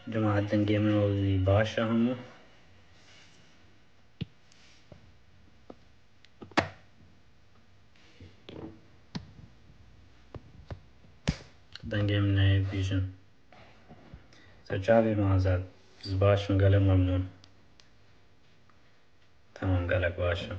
جماعة دنگي منوزي باشا همو دنگي مني بيجن سجابي معزاد زباشن قال ممنون تمام قالك باشا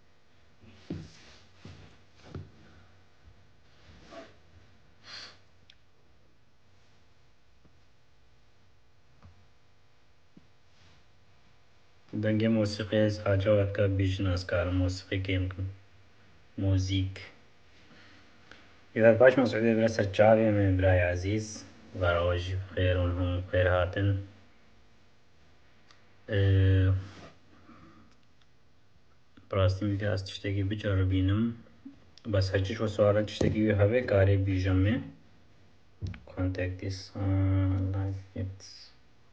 دنگي موسيقى حاجة كا بيجن أسكار موسيقى كيمكن موزيك إذا باش مسعودي بلا سجابي من براي عزيز باروجي بخير ونهم بخير هاتن براستي مدياس تشتكي بجربينم بس هجيش وسؤالات تشتكي هبه كاري بيجمي contact this live gifts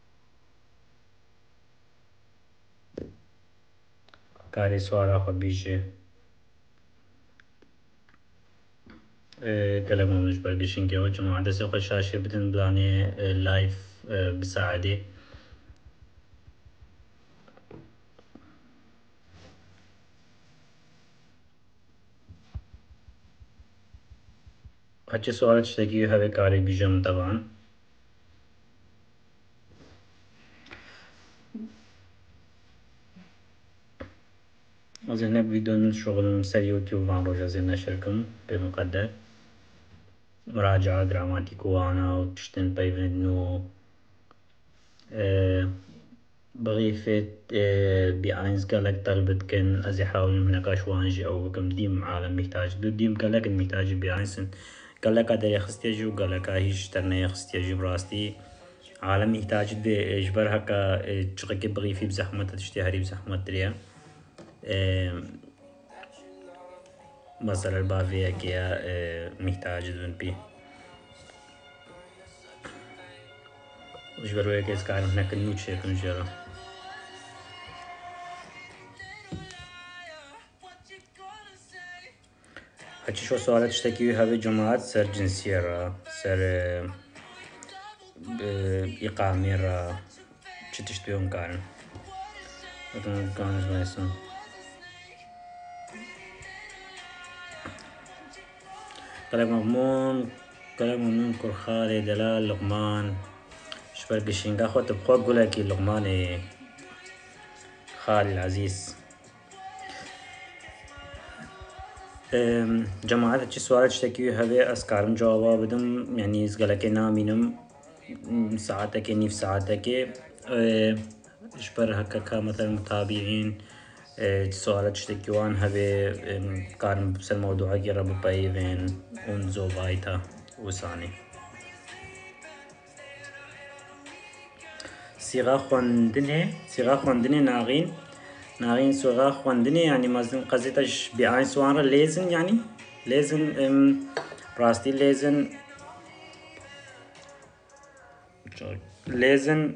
كاري سؤال خو بيجي كلام مش برقشين كي وجه ما عدا سوق الشاشة بدن بلاني لايف بساعدي هجي سؤال تشتكي هبه كاري بيجم طبعا أزين هناك فيديو شغل سر يوتيوب عن رجع زين نشركم بمقدر مراجعة دراماتيك وانا وتشتن بيفنو بغيفة بأينز قالك طلبت كان أزي حاول من نقاش وانجي أو كم ديم عالم محتاج دو ديم قالك محتاج بأينسن قالك هذا يخستيجي وقالك هيش ترنا يخستيجي براستي عالم محتاج دي إجبر هكا تشغك بغيفي بزحمة تشتهري بزحمة دريا مثلا البافية كيا محتاج دون بي إجبر ويا كيس كارم هناك النوتش يكون جرا هاتشي شو سؤالات تشتكي هذه جماعات سر جنسية را سر إقامة را چه تشتبهون كارن مثلا كانش ميسن قلق ممنون كرخالي دلال لقمان شبر قشنقا خو تبخو قولك لقمان خالي العزيز جماعات هاتشي سؤالات تشتكي هذه أسكارم جوابا بدم يعني إزقلك نامينم ساعتك نيف ساعتك إشبر هكا مثلا متابعين سؤالات تشتكيوان هبه كان بس الموضوع جرى ببايفين ونزو بايتا وساني صيغة خوندنه ناغين صيغة خوندنه يعني مازن قصيتش بعين سوانرا لازم يعني لازم براستي لازم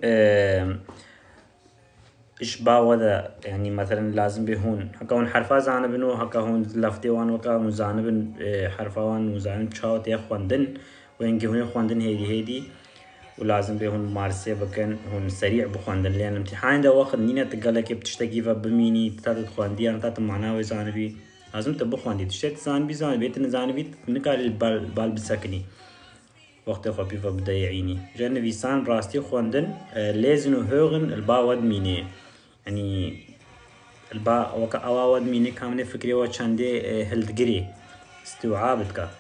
إيش باودا يعني مثلا لازم بهون هكا هون حرفا زانبنو هكا هون لفتي وان وكا هون زانبن حرفا وان وزانب تشاو تي خوندن وينكي هون خوندن هيدي ولازم بهون مارسي بكن هون سريع بخوندن لأن امتحان ده واخد نينا تقالك بتشتكي فبميني تاتت خواندي أنا تاتت معناوي زانبي لازم تبخواندي تشتت زانبي بيتن زانبي نكال البال بسكني وقت خو بيفا بدا يعيني جن فيسان براستي خوندن لازم هوغن الباود ميني يعني البا وكا أواود ميني كامنة فكرة وشاندي هلدقري استيعابتك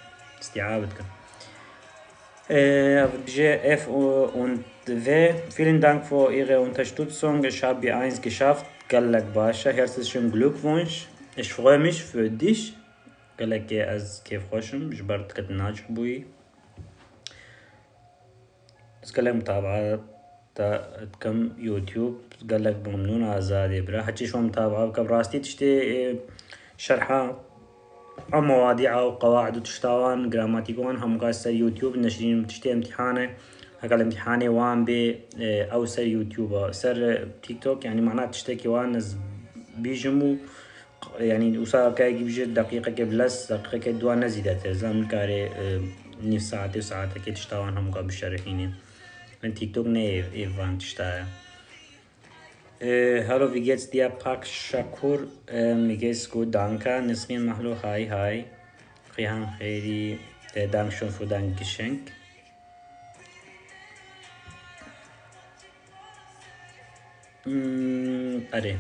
F und W. Vielen Dank für Ihre Unterstützung. Ich habe B1 geschafft. Galak Basha, herzlichen Glückwunsch. Ich freue mich für dich. Galak az كيف خوشم جبرت كت ناجح بوي. بس قالك متابعة كم يوتيوب قالك ممنون آزادي برا حتى شو متابعة كبراستي تشتي شرحة أو مواضيع أو قواعد وتشتاوان جراماتيكوان هم قاسة يوتيوب نشرين تشتي امتحانه هكا الامتحاني وان بي أو سر يوتيوب سر تيك توك يعني معناه تشتكي وان بيجمو يعني وصار كاي بيجي دقيقة كبلس دقيقة كدوان نزيدت زمان كاري نص ساعة وساعة كي تشتاوان هم قابل شرحيني من تيك توك نه إيفان تشتايا. Hallo, wie geht's dir, Pak Shakur? Mir geht's gut, danke. Nisrin Mahlo, hi, hi. Rihan Khairi, Dankeschön für dein Geschenk. أري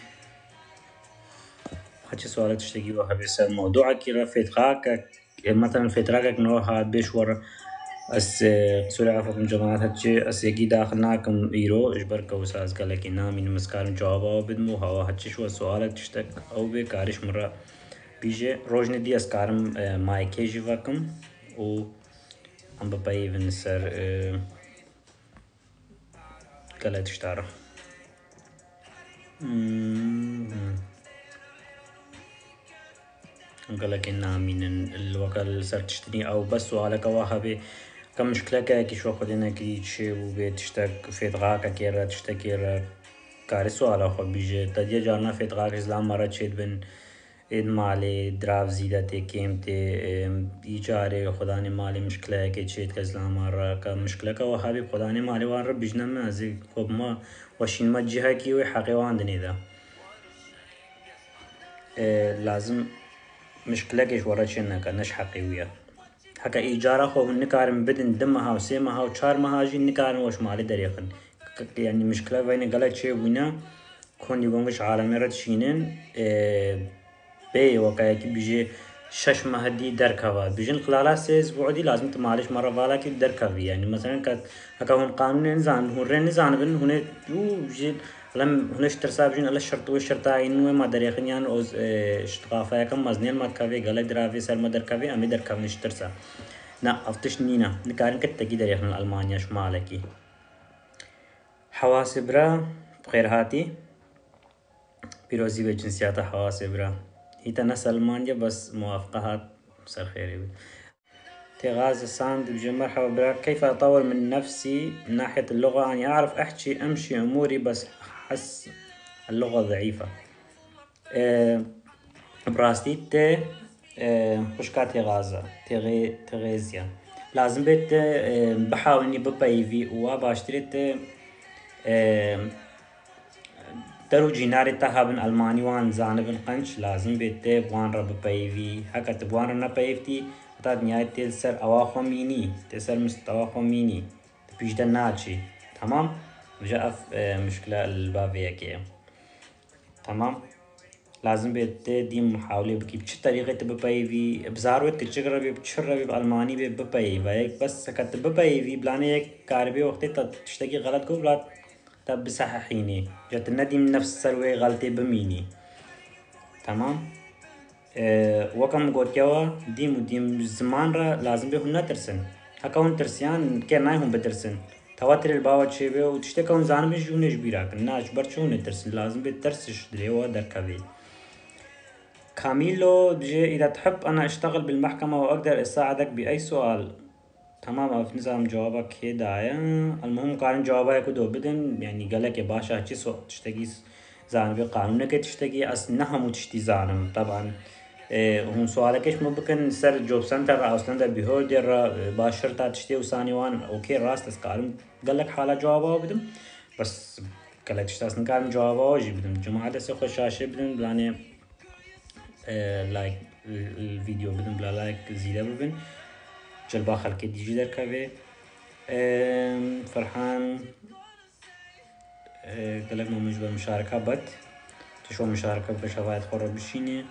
حكي سؤال تشتكي واحد بيسأل موضوعك كذا في تراكك مثلا في تراكك نوها بيشور أس سوري عفوا جماعات هتشي أس يجي داخلناكم إيرو إجبر كوساز قال لك إنا من مسكار جوابه بدمو هوا هتشي شو سؤالك تشتك أو بكارش مرة بيجي روجني دي أسكارم مايكي جيفاكم و عم بباي بنسر قال تشتاره قال لك إنها من الوكال صار تشتري أو بس سؤالك واحد كم مشكلة كي شو خدينا كي شيء وبتشتك في دغاك كيرا تشتكي كاري سؤال أخو بيجي تدي جارنا في دغاك إسلام مرة تشيد بن إد مالي دراف زيادة تي كيم تي إيجاري خداني مالي مشكلة كي تشيد كإسلام مرة كمشكلة كواحد خداني مالي وان رب بيجنا ما زي خب ما وشين ما جهة كي وحقي واندني ذا لازم مشكلة كيش ورا شينا كنش حقي ويا حكا إيجارة خو هنكارم بدن دمها وسيمها وشار مهاجي نكارم وش مالي دريقن يعني مشكلة بين قلت شيء وينا كون يقومش عالمي رد شينين بي وكايا كي بيجي شش مهدي دركوا بيجن خلال 6 أسبوع دي لازم تمالش مرة بالا كي دركوي يعني مثلا هكا هون قانون نزان هون رين نزان بن هون بيجي لم هناش ترسابجين على الشرط والشرطة إنه ما دريخن يعني أوز اشتغافة كم مزنين ما تكافي قال درافي سر ما دركافي أمي دركافي نشترسا نا أفتش نينا نكارن كتكي دريخن ألمانيا شمالكي حواسبرا بخير هاتي بيروزي بجنسيات حواسبرا هي تنس ألمانيا بس موافقات سر خيري تغاز ساند بجي مرحبا بك كيف أطور من نفسي من ناحية اللغة أني أعرف أحكي أمشي أموري بس أحس اللغة ضعيفة براستي تي خشكا تغازة تغيزيا لازم بيت بحاول إني ببايفي وباشتري تي درو جيناري تهابن ألماني وان زانبن قنش لازم بيت بوان رب بايفي هكا تبوان رنا بايفتي تاد نهاية تسر أواخو ميني تسر مستواخو ميني بيجدا ناتشي تمام وجاء مشكلة البابية كي تمام لازم بيت دي محاولة بكي بش طريقة تببايفي بزاروت تجربي بتشربي بألماني ببايفي بس كت ببايفي بلاني كاربي وقتي تشتكي غلط كو بلا تب بصححيني جات الندي من نفس سروي غلطي بميني تمام وكم قلت يوا ديم زمان را لازم بيهم نترسن هكا هون ترسيان كي نايهم بترسن تواتر الباوة شيبه وتشتكي هون زانم جونش بيراك الناش برشو نترسن لازم بترسش دريوا دركبي كاميلو بجي إذا تحب أنا أشتغل بالمحكمة وأقدر أساعدك بأي سؤال تمام أف نظام جوابك هي دايا المهم قارن جوابك كدو بدن يعني قالك يا باشا هاتشي سؤال تشتكي زانبي قانونك تشتكي أصنها تشتي زانم طبعا هم سؤالك إيش ممكن سر جوب سنتر أو سنتر بيهودر باشرتا تشتي وساني وان أوكي راست تسكارم قالك حالة جوابه بدم بس قالك تشتاس نكارم جوابه وجي بدم جماعة سيخو شاشة بدم بلاني لايك الفيديو بدن بلا لايك زيادة ببن جلبا خلقي ديجي در كبه فرحان قالك ما مجبر مشاركة بد تشو مشاركة بشفايت خورة بشيني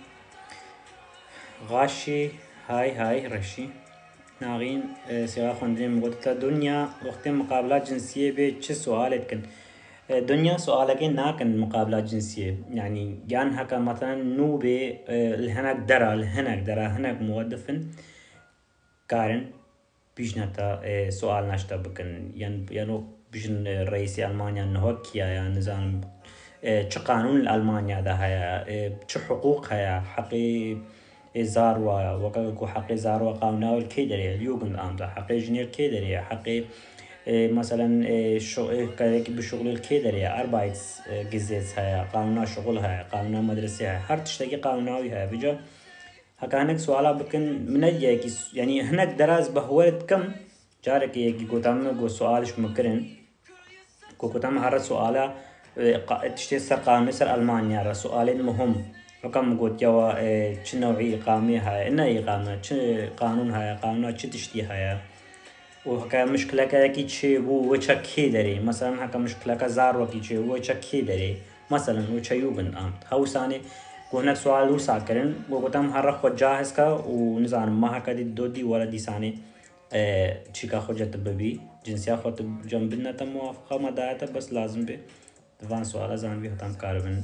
غاشي هاي رشي ناغين سيغا خوندين مقودة دنيا وقت مقابلات جنسية بي چه سؤالت كن دنيا سؤالك ناكن مقابلات جنسية يعني جان هكا مثلا نوبي الهناك درا هناك مودفن كارن بيجنتا سؤال ناشتا بكن يعني بيجن رئيسي ألمانيا نهوكيا يعني نظام چه قانون ألمانيا ده هيا چه حقوق هيا حقي زاروا وكاكو حقي زاروا قانونا الكيدري اليوغن آمدا حقي جنير كيدري حقي مثلا كذلك بشغل الكيدري أربايتس جزيز هيا قانونا شغل هيا قانونا مدرسة هيا هر تشتكي قانوناوي هيا بجا هكا هناك سؤالا بكن من يعني هناك دراز بهولت كم جارك يجي قدام جو سؤالش مكرن كو قدام هذا سؤاله تشتي سر قانون سر ألمانيا را سؤالين مهم رقم قلت جوا شو نوعية إقامة هاي إنها إقامة شو قانون هاي قانون شو تشتي هاي وهكا مشكلة كي شيء هو وشكي دري مثلا هكا مشكلة كزار وكي شيء هو وشكي دري مثلا وشيوبن آمد هاو ساني هناك سؤال هو ساكرن وقتام هر خود جاهز کا ونزان ما هكا دي دودي ولا دي ساني چيكا خود جت ببي جنسيا خود جنبنا تا موافقة مدايتا بس لازم بي دوان سؤال زان بي هتام كاربن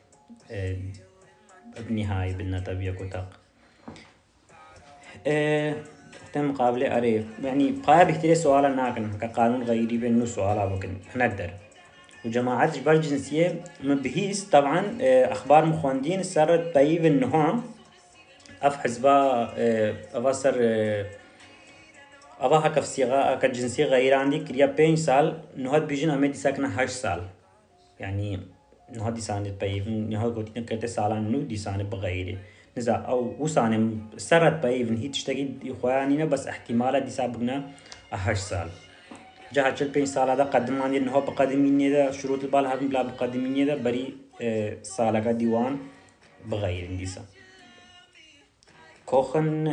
بنهاية بنا تبيا كتاق وقتها مقابلة أريف يعني قايا بيحتري سؤالا ناكن كقانون غيري بأنه سؤالا بكن نقدر وجماعات جبال جنسية مبهيس طبعا أخبار مخواندين صارت طيب إنه أف حزبا أفسر أباها كف صيغة كجنسية غير عندي كريا 5 سال نهاد بيجن أمي ساكنة 8 سال يعني نهاد ديسانة طيب نهاد قلتين كرت سالان نو ديسانة بغيره نزا أو وسانة صارت طيب هي تشتكي إخوانينا بس احتمالا ديسابقنا 8 سال جهة 5 سال هذا قدمان إنه بقدمين هذا شروط البال هذا بلا بقدمين هذا بري سالك ديوان بغير ديسا كوخن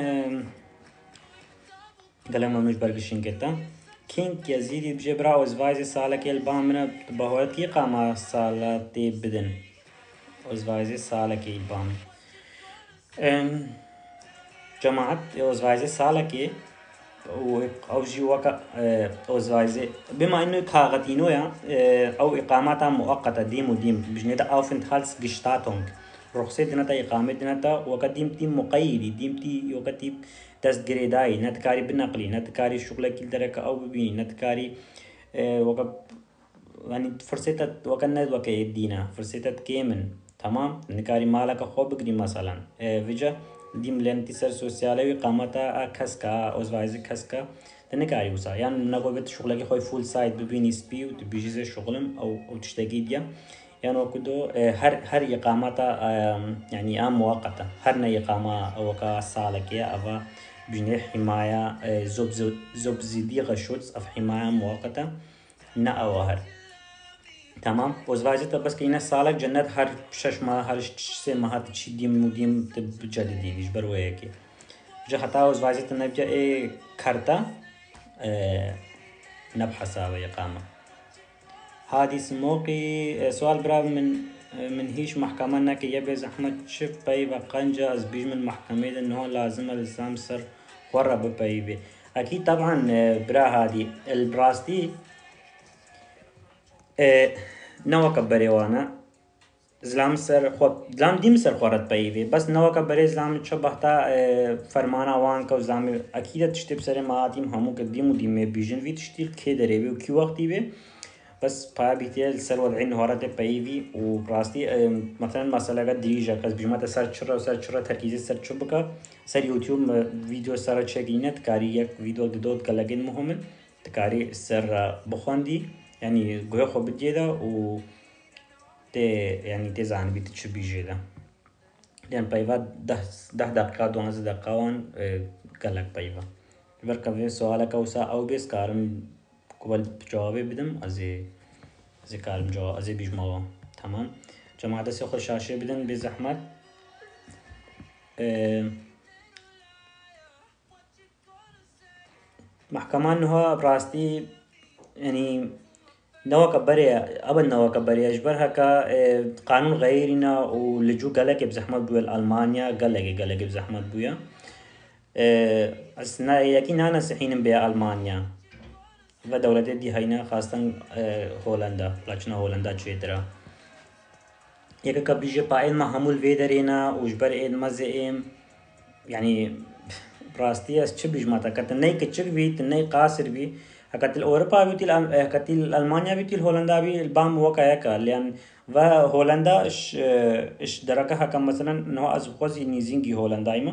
قلم مش برقشين كتا كينك يزيد بجبرا وزواج سالك البامنا بهولت كي قام سالتي بدن وزواج سالك البام جماعة وزواج سالك أو جواك أوزوايزي بما إنه كاغتينو يا أو إقامة مؤقتة ديم وديم بجنيدا أو فنتهالس جشتاتونج رخصة دينتا إقامة دينتا وقديم تيم مقيدي ديم تي وقتيب دست جريداي نتكاري بالنقلي نتكاري شغلة كل دركة أو ببين نتكاري وقت يعني فرصة وكان وكا يدينا فرصة كيمن تمام نكاري مالك خوب بقري مثلا فيجا ديم لانتسر سوسيالي قامتا كسكا اوزوايزي كسكا تنكاري وسا يعني نقول بيت شغلك خوي فول سايت ببيني سبي وتبيجي شغلم او تشتاقي ديا يعني وكدو هر إقامتا يعني مؤقتة هر إقامة او كسالك يا افا بجني حماية زبزيدي غشوتس اف حماية مؤقتة نا اوهر تمام وزواجته بس كينا سالك جنات هر 6 ماه هر 3 ماه تشديم مديم تبجددين ايش برويكي جا حتى وزواجته نبجا كارتا نبحث على إقامة هذه سموقي سؤال براب من هيش محكمة كي يبي زحمة شف باي قنجة از بيج من محكمة انه لازم الزام سر ورا ببايبي اكيد طبعا برا هذه البراستي نوا كبري وانا زلام سر خود زلام ديم سر خورت بايبي بس نوا كبري زلام شبهتا فرمانا وان كو زلام اكيد تشتي سر ماتيم همو قديم وديم بيجن في تشتيل كدري بي وكي وقتي بي بس با بيتيل سر وضعين هورت بايبي وبراستي مثلا مسألة قد ديجا كز بجمع سر شرا تركيز سر شبكة سر يوتيوب فيديو سر تشيكينت كاري يك فيديو دود كلاجين مهمن تكاري سر بخوندي يعني قوي خو بجيدا و يعني تزعن بيت تشبي جيدا لأن بايفا 10 دقيقة 12 دقيقة وان قالك بايفا بركب في سؤالك وسا أو بس كارم قبل جوابي بدم أزي كارم جواب أزي بيجمعوا تمام جماعة دسي خشاشة بدن بزحمة محكمة إنه براستي يعني نوا كبري أبد نوا كبري أجبرها كقانون غيرنا ولجو قالك بزحمة بويا ألمانيا قالك بزحمة بويا أثناء يكين أنا سحين بيا ألمانيا ودولة دي هينا خاصة هولندا لكن هولندا تشيدرا يك كبيجي باين ما همول فيدرينا وجبر إيد مزئم يعني براستي أس تشبيج ماتا كتناي كتشك بي تناي قاصر بي هكذا أوروبا بيتيل هكذا ألمانيا بيتيل هولندا بي البام وكايا كا لأن وهولندا إش درجة هكذا مثلا إنه أزخوز نيزينجي هولندا إما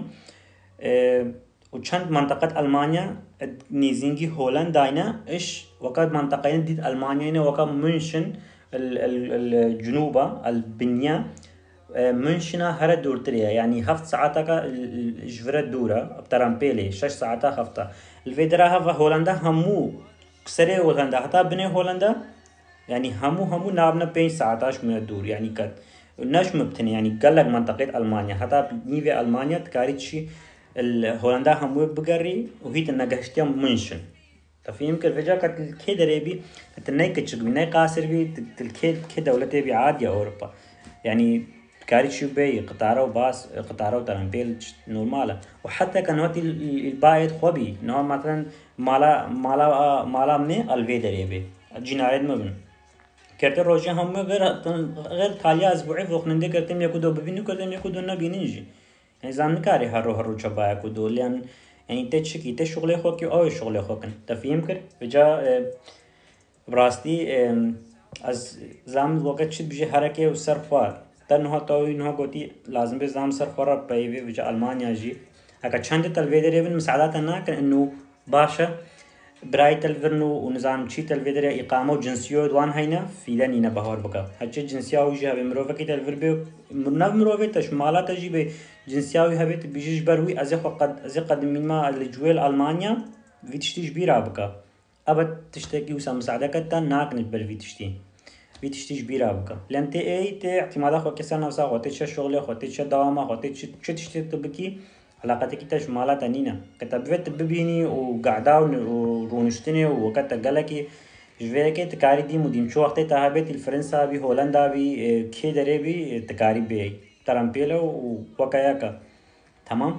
وشند منطقة ألمانيا نيزينجي هولندا إنا إش وكاد منطقين ديت ألمانيا إنا وكاد منشن الجنوبة البنية منشنا هر دورتريا يعني 7 ساعات الجفرة دورة بترامبيلي 6 ساعات هفتا الفيدرا هذا هولندا همو سري هولندا حتى بني هولندا يعني همو نابنا 19 من الدور يعني كات ناش مبتني يعني قال لك منطقة ألمانيا حتى نيفي ألمانيا تكاري شيء هولندا همو بقري وهي تنقشتيا منشن تفهم كيف جا كات الكيد ريبي تناي كتشق بناي قاصر بي الكيد كدولة بي عادية أوروبا يعني كاري شو بي قطارة وباص قطارة وترامبيل نورمالة وحتى كانوتي البايد خوبي نوع مثلا مالا مني الفيدر يبي جيناريد مبن كرت روجي هم غير تاليا أسبوعي فوق نندي كرتم يكودو ببينو كرتم يكودو نبينيجي يعني زان كاري هرو شبايا كودو لأن يعني تشكي تشغله خوكي أو شغله خوكن تفهم كر بجا براستي از زام وقت شد بيجي حركة وسرفار تنها توي نها قوتي لازم بزام سرفار بيجي بيجي ألمانيا جي هكا چند تلفيدري بن مساعدات هناك إنه باشا براي تلفرنو ونظام شي تلفيدري إقامة وجنسية دوان هينا في دنينا بهار بكا هالشي جنسية ويجي هبي مروفة كي تلفر بي مرناف مروفة تشمالة تجي بي جنسية ويهبي بيجيش بروي أزي قد من ما الجويل ألمانيا في تشتيش بيرا بكا أبد تشتكي وسا مساعدة كتا ناك نتبر في تشتيش بيرا بكا لأن تي اعتمادا خو كسا نفسا خو تيش شغل خو تيش دواما خو تيش تشتي تبكي علاقتك تاش مالا تانينا كتبت ببيني وقعدا ورونشتني وكتا قالكي جويكي تكاري دي مدين شو وقت تهابت الفرنسا بي هولندا بي كي دري بي تكاري بي ترامبيلا وكاياكا تمام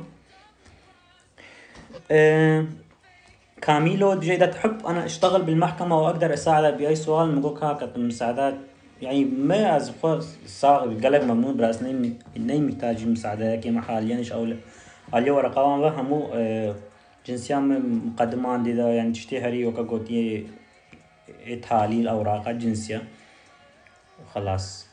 كاميلو دي إذا تحب أنا أشتغل بالمحكمة وأقدر أساعدك بأي سؤال مقولك هاكا المساعدات يعني ما أزخو صاغ قلق ممنون براس ني محتاج مساعدة كيما حاليا أو علي ورقة همو جنسيا مقدمان دي دا يعني تشتي هري وكا قوتي تحاليل أوراق جنسية وخلاص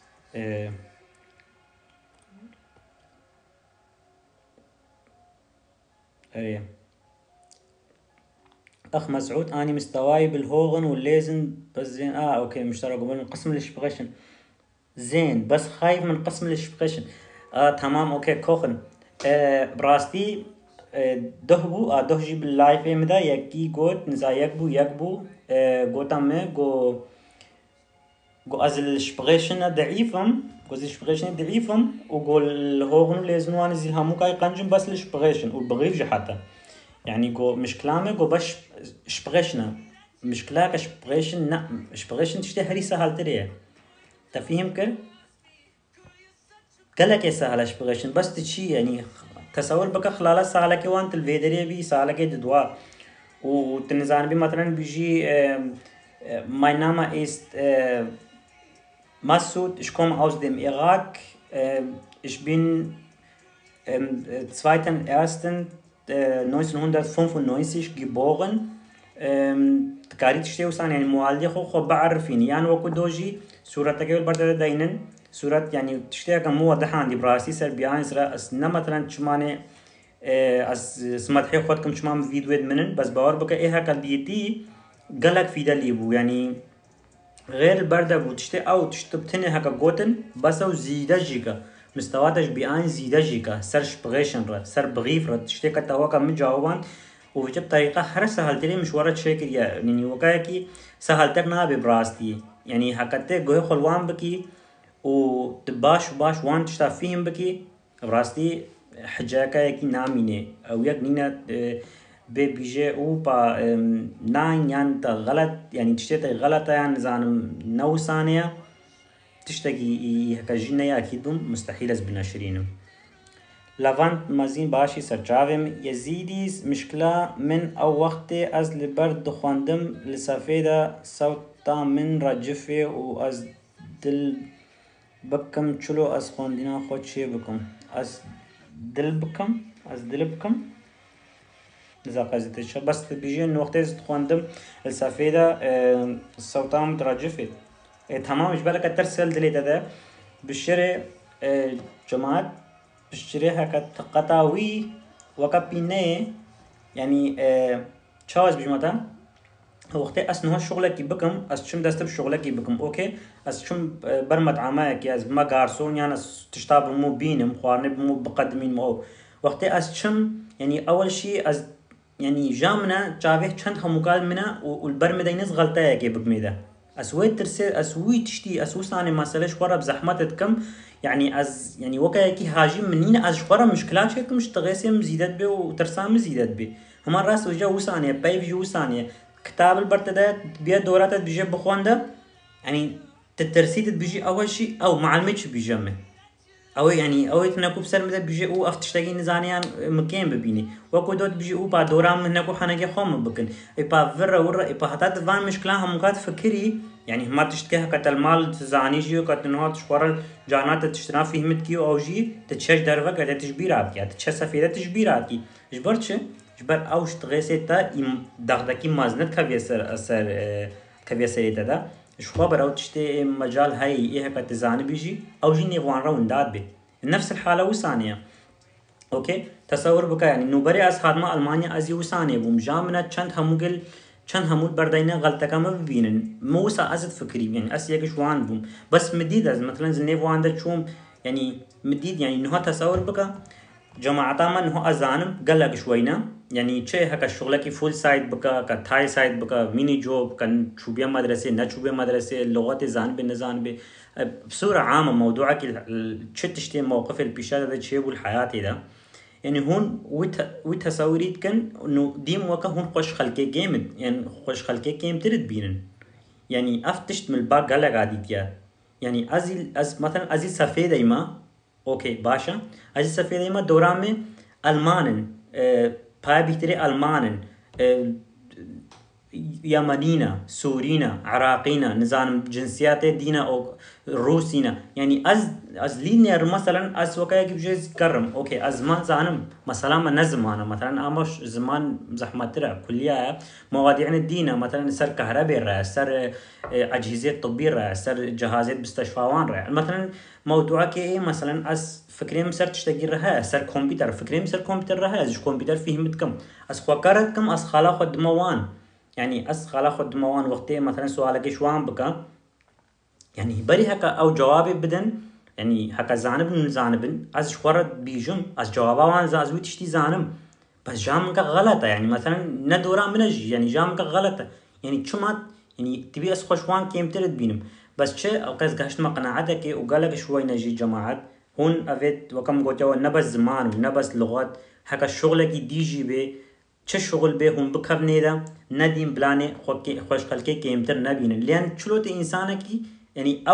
أخ مسعود أني مستواي بالهوغن والليزن بس زين أوكي مشترك قبل قسم الاشبغيشن زين بس خايف من قسم الاشبغيشن تمام أوكي كوخن براستي دهبو دهجي باللايف مدا يكي قوت نزا يكبو قوتامي قو أزل الاشبغيشن ضعيفم قوز الاشبغيشن ضعيفم وقول الهوغن والليزن واني زي همو كاي قنجم بس الاشبغيشن والبغيف حتى يعني جو مش كلامي جو باش شبغشنا مش كلاك شبغشن نا شبغشن تشتي هري سهل تريه تفهم كل قالك سهل شبغشن بس تشي يعني تصور بك خلال سالة كي وانت الفيدري بي سالة كي دوا وتنزان بي مثلا بيجي mein Name ist Masud, ich komme aus dem Irak, ich bin 2.1.1995 geboren. تكاري تشتي وسان يعني موالدي خو بعرفيني يعني وكو دوجي صورة تكيول بردا داينن صورة يعني تشتي كان مو واضحة عندي براسي سر بيان سرا اسنا مثلا تشماني سمدحي خودكم تشمان فيديو منن بس باور بك ايه هكا ديتي قالك في دليبو يعني غير البردة وتشتي او تشتبتني هكا قوتن بس او زيدا جيكا مستواتش بيان زيدا جيكا سر شبغيشن را سر بغيف را تشتي كتاوكا مجاوبان وفي طريقة هر سهلتري مشوارة شكل يعني وكاكي سهلترنا ببراستي يعني هكذا جوه خلوان بكي وتباش وان تشتا فيهم بكي براستي حجاكا يكي ناميني او يك نينا بيجي او با ناين يعني غلط يعني تشتي غلطة يعني زانم نو ثانية تشتكي هكا جينا اكيد مستحيل از بناشرينه لافانت مازين باشي سرچاوم يزيديز مشكلة من او وقت از لبرد دخواندم لسافيدا صوتا من رجفه و از دل بكم چلو از خواندنا خود شي بكم از دل بكم إذا قصدت بس بيجي إنه وقت إذا خواندم لسافيدا صوتا مترجفه تمام إيش بالك ترسل دليل هذا بالشري جماعات بشتريها كقطاوي وكبينة يعني تشاوز بجمعتا وقتها أصلا شغلك بكم أشم دست بشغلك بكم أوكي أشم برمت عماك يا ما قارسون يعني تشتاب مو بينم خوارني مو بقدمين مو وقتها أشم يعني أول شيء يعني جامنا جابه چند هموكال منا والبرمدينز غلطة كي بقميدا اسوي ترسي اسوي تشتي اسوساني مسألة شورا بزحمتكم يعني از يعني وكاكي هاجي منين از شورا مشكلات هيك مش تغيسي مزيدت به وترسام مزيدت به هما راس وجا وثانية بايف وثانية كتاب البرتدات بيا دورات بيجي بخوانده يعني تترسيت بيجي اول شيء او معلمتش بيجمع او يعني او نكو بسر مده بيجي او افتشتاقي نزانيان مكان ببيني وكو دوت بيجي او با دورام من نكو حناجي خوم بكن اي با فرا ورا اي با حتى دفان مشكلة هم قاد فكري يعني ما تشتكيها كتلمال تزاني جيو كتنهات شوار جانات تشتنا فهمت كيو او جي تتشش درفا كده تجبيرات كي تتشش سفيدة تجبيرات كي جبرتش جبر اوش تغيسيتا دغدكي مازنت كبيسر اثر كبيسريتا دا شو برا تشتي مجال هاي إيه كتزاني بيجي أو جيني وان راون داد بي نفس الحالة وثانية أوكي تصور بك يعني نوبري أز خادمة ألمانيا أزي وثانية بوم جامنا چند هموغل چند همول بردينا غلطة ما ببينن موسى أزد فكري يعني أس يكش وان بوم بس مديد أز مثلا زنيف وان دا تشوم يعني مديد يعني إنه تصور بك جماعتا من هو أزانم قلق شوينا يعني چه هكا شغلكي فول سايد بكا كتاي سايد بكا ميني جوب كان شوبيا مدرسة نا شوبيا مدرسة اللغات زانب نزانب بصورة عامة موضوعك چه تشتي موقف البيشات دا چه والحياة دا يعني هون وتصوريت كان انه ديم وكا هون خوش خلقه جامد يعني خوش خلقه جيم ترد بينن يعني افتشت من الباق قلق عاديتيا يعني از مثلا ازي سفيدة ايما اوكي باشا ازي سفيدة ايما دورامي المانن باي بيتري المانن يمنينا سورينا عراقينا نزانم جنسيات دينا او روسينا يعني از لينير مثلا از وكاي بجيز كرم اوكي از ما زانم مثلا ما نزمانا مثلا امش زمان زحمترا كليه مواضيع الدين مثلا سر كهرباء را سر اجهزه طبيه را سر جهازات مستشفيان را مثلا موضوعك ايه مثلا از فكريم سر تشتغل رها سر كمبيوتر فكريم سر كمبيوتر رها از كمبيوتر فهمتكم از فكرتكم از خلا خد موان يعني أس خلا خد موان وقتي مثلا سؤالك شوان بكا يعني بري هكا أو جوابي بدن يعني هكا زانبن زانبن أز شورد بيجم أز جوابا وان زازوي تشتي زانم بس جامك غلطة يعني مثلا ندورا منجي يعني جامك غلطة يعني شمات يعني تبي أس خوشوان كيم ترد بينم بس شيء أو كاس قاشت ما قناعتك وقالك شوي نجي جماعات هون أفيد وكم قوتوا نبس زمان ونبس لغات هكا شغلك ديجي بي چه شغل به هم بکرنه دا ندیم بلانه خوش خلقه کمتر نبینن لیان چلوت انسانه کی یعنی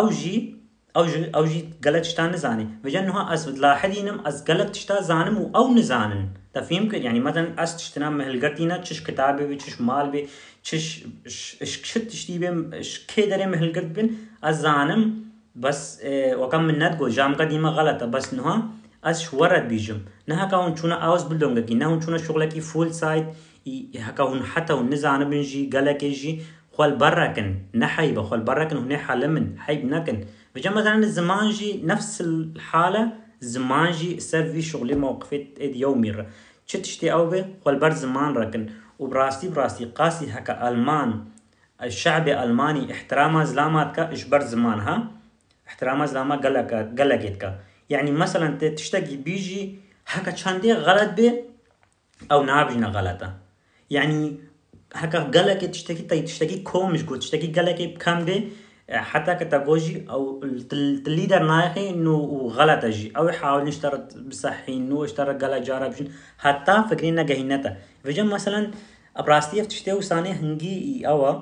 اوجی غلط شتا نزانه وجن نها از لاحدینم از غلط شتا زانم او نزانن تفهم كده يعني مثلا اس تشتنا مهلقتينا تش كتابه بي تش مال بي تش شت تشتي بي كيدري مهلقت بين ازانم بس وكم من ندقو جام قديمه غلطه بس نها از ورد بيجم نها كون چونا اوز بلدونگا كي نها چونا شغلكي فول سايد هكاون حتى ونزانه بنجي قالكيجي خول بركن نحيبه خول بركن هنا حلمن حيب نكن فجأة مثلا الزمان جي نفس الحالة زمان جي سر شغلي موقفت يومي تشتي او به خول بر زمان ركن وبراستي قاسي هكا المان الشعب الالماني احترام زلامات كا اجبر زمانها احترام زلامات قلقت كا يعني مثلا تشتكي بيجي هكا چندي غلط به او نابجنا غلطه يعني هكا قلقت تشتكي كومش قلت تشتكي قلقت بكم به حتى كتاغوجي او الليدر نايخي انه غلط اجي او يحاول يشترط بصحي انه اشترط غلط جاربشن حتى فكرينا جهنته فجأة مثلا ابراستيف تشتي ثانيه هنجي او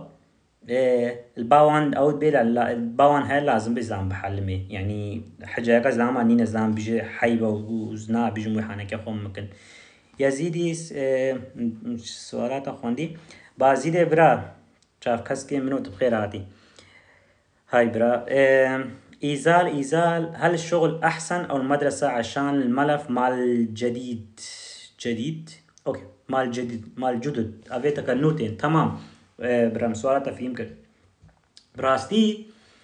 الباوان او بيلا الباوان هاي لازم بزام بحلمه يعني حاجه زلام اني نزام بيجي حيبه وزنا بيجي محانه كخم ممكن يزيدي سوالات اخوندي بازيد برا شاف كسكي منوت بخيراتي هاي برا إيزال هل الشغل أحسن أو المدرسة عشان الملف مال جديد أوكي مال جدد أبيتك النوتين تمام برام سؤالات في يمكن براستي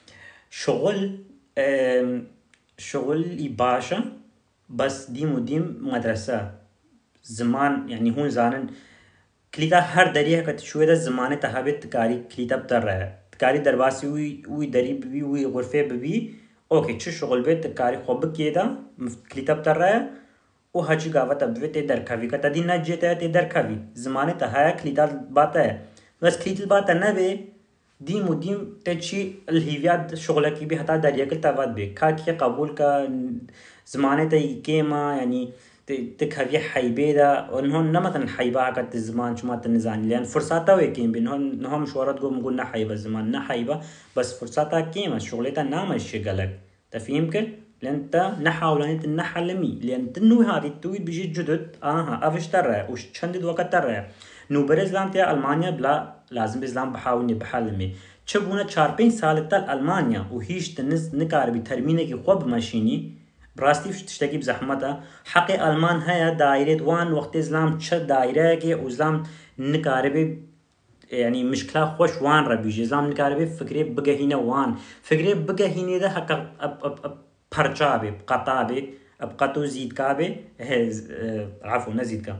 شغل باشا بس ديم مدرسة زمان يعني هون زانن كليتا هر دريه كتشوي ده زمانه تهابت تكاري كليتا بتر رहा है تكاري درباسي وي دري ببي وي غرفه ببي اوكي چه شغل بيت تكاري خوب كيدا كليتا بتر رहा है و هەچی گاوەتە بوێت تێ دەرکەوی کە تەدی نەجێتە تێ دەرکەوی زمانێتە هەیە کلیدات باتەیە بەس کلیدت باتە نەبێ دیم و دیم تێکی الهیویات شغلەکی بێ هەتا دەریەکە تەڤات بێ کاکی قبول کە زمانێتە کێمە ینی تكهفي حيبيدا ونهون نمثلا حيبا هكا الزمان شو ما تنزاني لأن فرصاتها ويكين بينهون مشوارات قوم نقول نحيبا الزمان نحيبا بس فرصاتها كيما شغلتها نامش شغلك تفهمك لأن انت نحاول ان انت نحلمي لأن تنوي هذه التويت بيجي جدد افش ترى وش تشندد وقت ترى نو برزلام تيا ألمانيا بلا لازم بزلام بحاولني بحلمي چبونا 4-5 سال تل ألمانيا وهيش تنز نكار بترمينك خوب ماشيني براستي تشتكي بزحمتها حقي ألمان هيا دايرة وان وقت إسلام چه دايرة كي وإسلام نكاربي يعني مشكلة خوش وان ربيج إسلام نكاربي فكرة بقهينة وان فكرة بقهينة ده حقا پرچابي بقطابي بقطو زيدكابي عفوا نزيدكا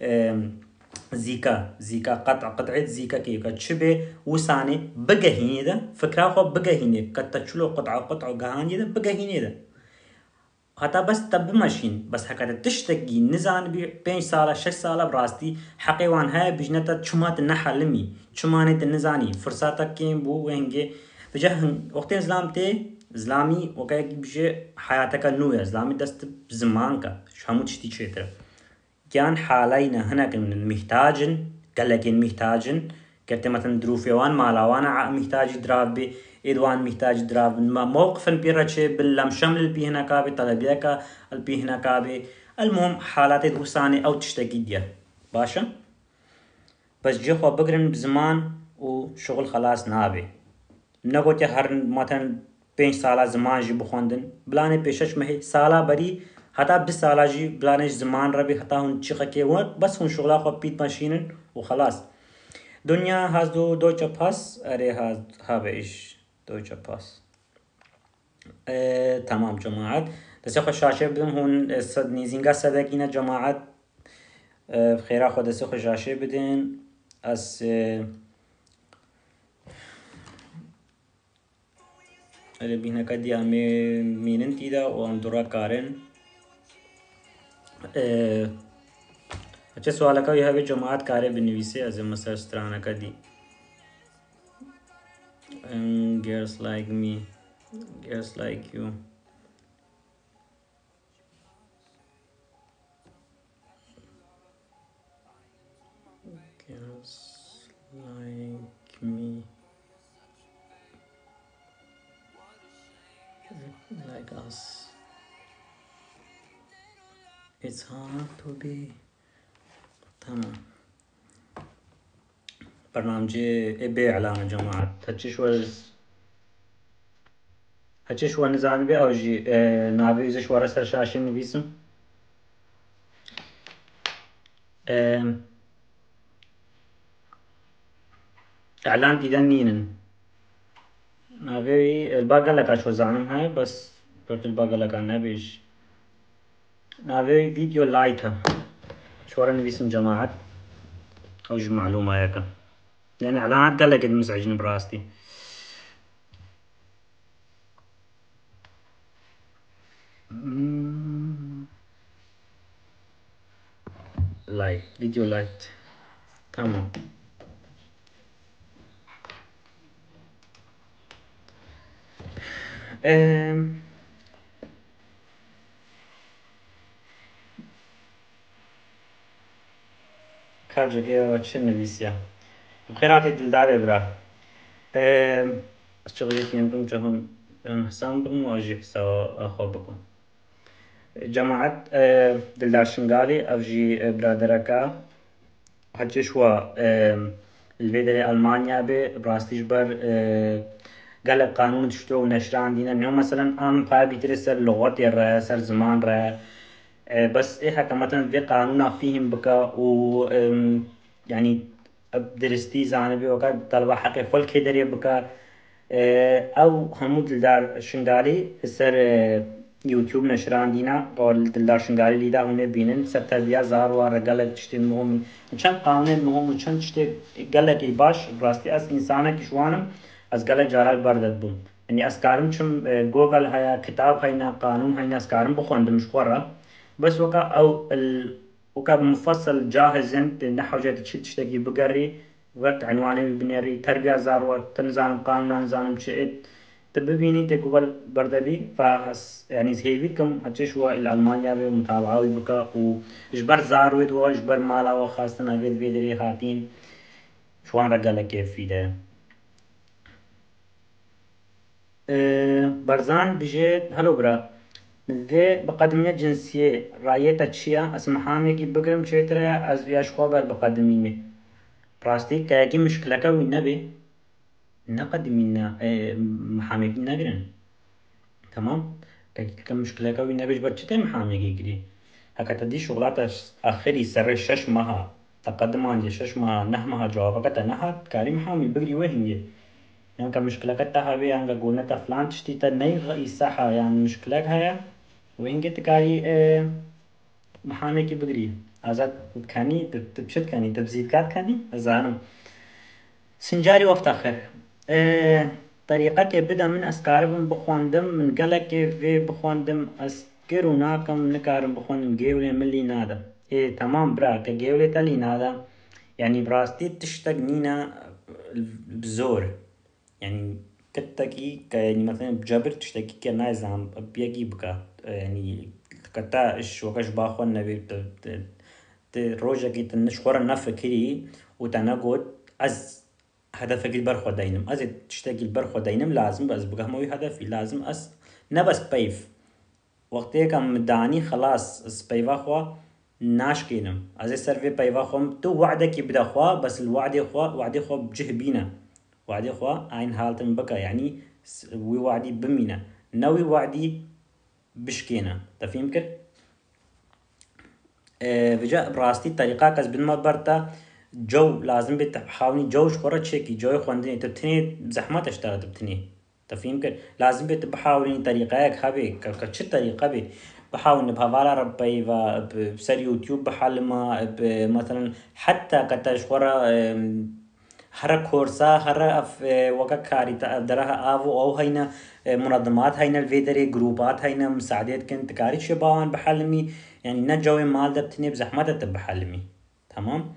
زيكا قطعة زيكا كيف كتشبه وساني بقهينة ده فكرة خو بقهينة كتشلو قطعة قهانية ده بقهينة ده حتى بس تب ماشين بس هكذا تشتكي نزان ب5 سالة 6 سالة براستي حقيوان هاي بجنتا شمات النحلمي شمانة النزاني فرصاتك كيم بو وينجي بجاه وقتين زلامي وكاي بيجي حياتك النوية زلامي دست زمانك شامو تشتي تشتري كان حالينا هناك من المحتاجن قال لك المحتاجن كنت مثلا دروفيوان مالاوانا محتاج دراف بي إدوان محتاج دراف موقفا بيرتشي باللم شمل البي هنا كابي طلبيك البي هنا كابي المهم حالات دوساني أو تشتكي ديا باشا بس جيخوا بقرن بزمان وشغل خلاص نابي نقول هر مثلا 5 سالة زمان جي بخوندن بلاني بيشش مهي سالة بري حتى 20 سالة جي بلانش زمان ربي حتى هون تشيخا كي بس هون شغلا خو بيت ماشينن وخلاص دنيا هاز دويتشه باس اري هذا ايش دويتشه باس تمام جماعة دسي خو شاشة بدم هون نيزينغا سدقينا جماعة بخير خو دسي خو شاشة بدين اس اللي بينا كدي امي مينن تيدا واندورا كارن اچھا سوال کا یہ ہے جماعت کارے بنویسے از مسر سترانہ کا دی girls like me girls like you girls like me like us it's hard to be تمام برنامجي ابي اعلان جماعة هتشي شو نزان بي او جي نابي اذا شو رسل شاشة نبيسم اعلان ديدا نينن نابي الباقة لك شو زانم هاي بس برت الباقة لك نبيش نابي فيديو لايتها شو نبيسم جماعة اوجي معلومة هيك لان اعلانات قال لك مزعجني براستي لايت فيديو لايت تمام كارجا چه نویسیا بخیرات دلدار برا شغلي كينكم جهم حسام بكم واجي سوا أخو بكم جماعة دلدار شنغالي أفجي برادركا هاتش شوا الفيدري ألمانيا براستيش بر قال قانون تشتو ونشران دينا إنه مثلا أم قابي ترسل لغات يرى سر زمان رأى بس إيه هكا مثلا في قانون فيهم بكا و يعني درستي زانبي وكا طلبة حقي فل كدري بكا أو همود دلدار شنغالي سر يوتيوب نشران دينا قول دلدار شنغالي ليدا هونه بينن سر تربية زار ورقالك تشتي مهم چند قانون مهم چند تشتي قالك باش براستي أس إنسانك شوانم از قالك جارال بردد بوم يعني أسكارم چم جوجل هيا كتاب هينا قانون هينا أسكارم بخوندم شخورا بس وكا أو وكا مفصل جاهز انت نحو جاي تشتكي بقري وقت عنواني بنيري تربية زاروة تنزان قانون نزان بشئت تببيني تقبل بردبي فهس يعني هيفيكم هتش هو الألمانيا بمتابعة بكا وإجبر زاروة وإجبر مالا وخاصة أبيد بيدري هاتين شوان رجالة كيف في ده برزان بجيت هلو برا ذي بقدمية جنسية رايتا تشيا اسم حامي كي بقرم شيترا از ياش خوبر بقدمية براستي كاكي مشكلة والنبي نقدمينا محامي كي نقرن تمام كاكي كم مشكلة والنبي جبر چتي محامي كي قري هكا تدي شغلات آخري سر شش ماها تقدم عندي شش ماها نهمها جوابك نها كاري محامي بقري وهنجي يعني كمشكلة كتها بي عنك قولنا تفلان تشتي تنيغ يساحة يعني مشكلة هيا وين قلت كاري محامي كي بقري ازاد كاني تبشت كاني تبزيد كات كاني ازانم سنجاري وافتخر طريقة كي بدا من اسكاربم بخواندم من قلق كي في بخواندم اسكر وناكم نكارم بخواندم جيولي ملي نادا تمام برا كجيولي تالي نادا يعني براستي تشتاق نينا بزور يعني كتاكي يعني مثلا بجبر تشتكي كنايزام بيجي بكا يعني كتا ايش وكاش باخو النبي روجا تنشخورا نفكري وتنقود از هدفك البرخو داينم از تشتكي البرخو داينم لازم بس بقى موي هدفي لازم اس نبس بيف وقتی که مدانی خلاص سبيفا خوا ناش كينم از سرفي بيفا خوم تو وعده كي بدا خوا بس وعدي خوا بجه بينا وعدي خوا عين حالتن بكا يعني وي وعدي بمينا نوي وعدي بشكينا تفهم كر بجا براستي طريقة كز بن ما برتا جو لازم بتحاولي جوش خورا تشيكي جو خوندني تبتني زحمة اشتغل تبتني تفهم كر لازم بتحاولي طريقة خبي كتش طريقة بي بحاول بهوالا ربي بسر يوتيوب بحالما مثلا حتى كتاش خورا هر كورسا هر اف وكا كاري درها آفو أو هينا منظمات هينا الفيدري جروبات هينا مساعدات كنت كاري شباوان بحلمي يعني نجوي مال دبتني بزحمة بحلمي تمام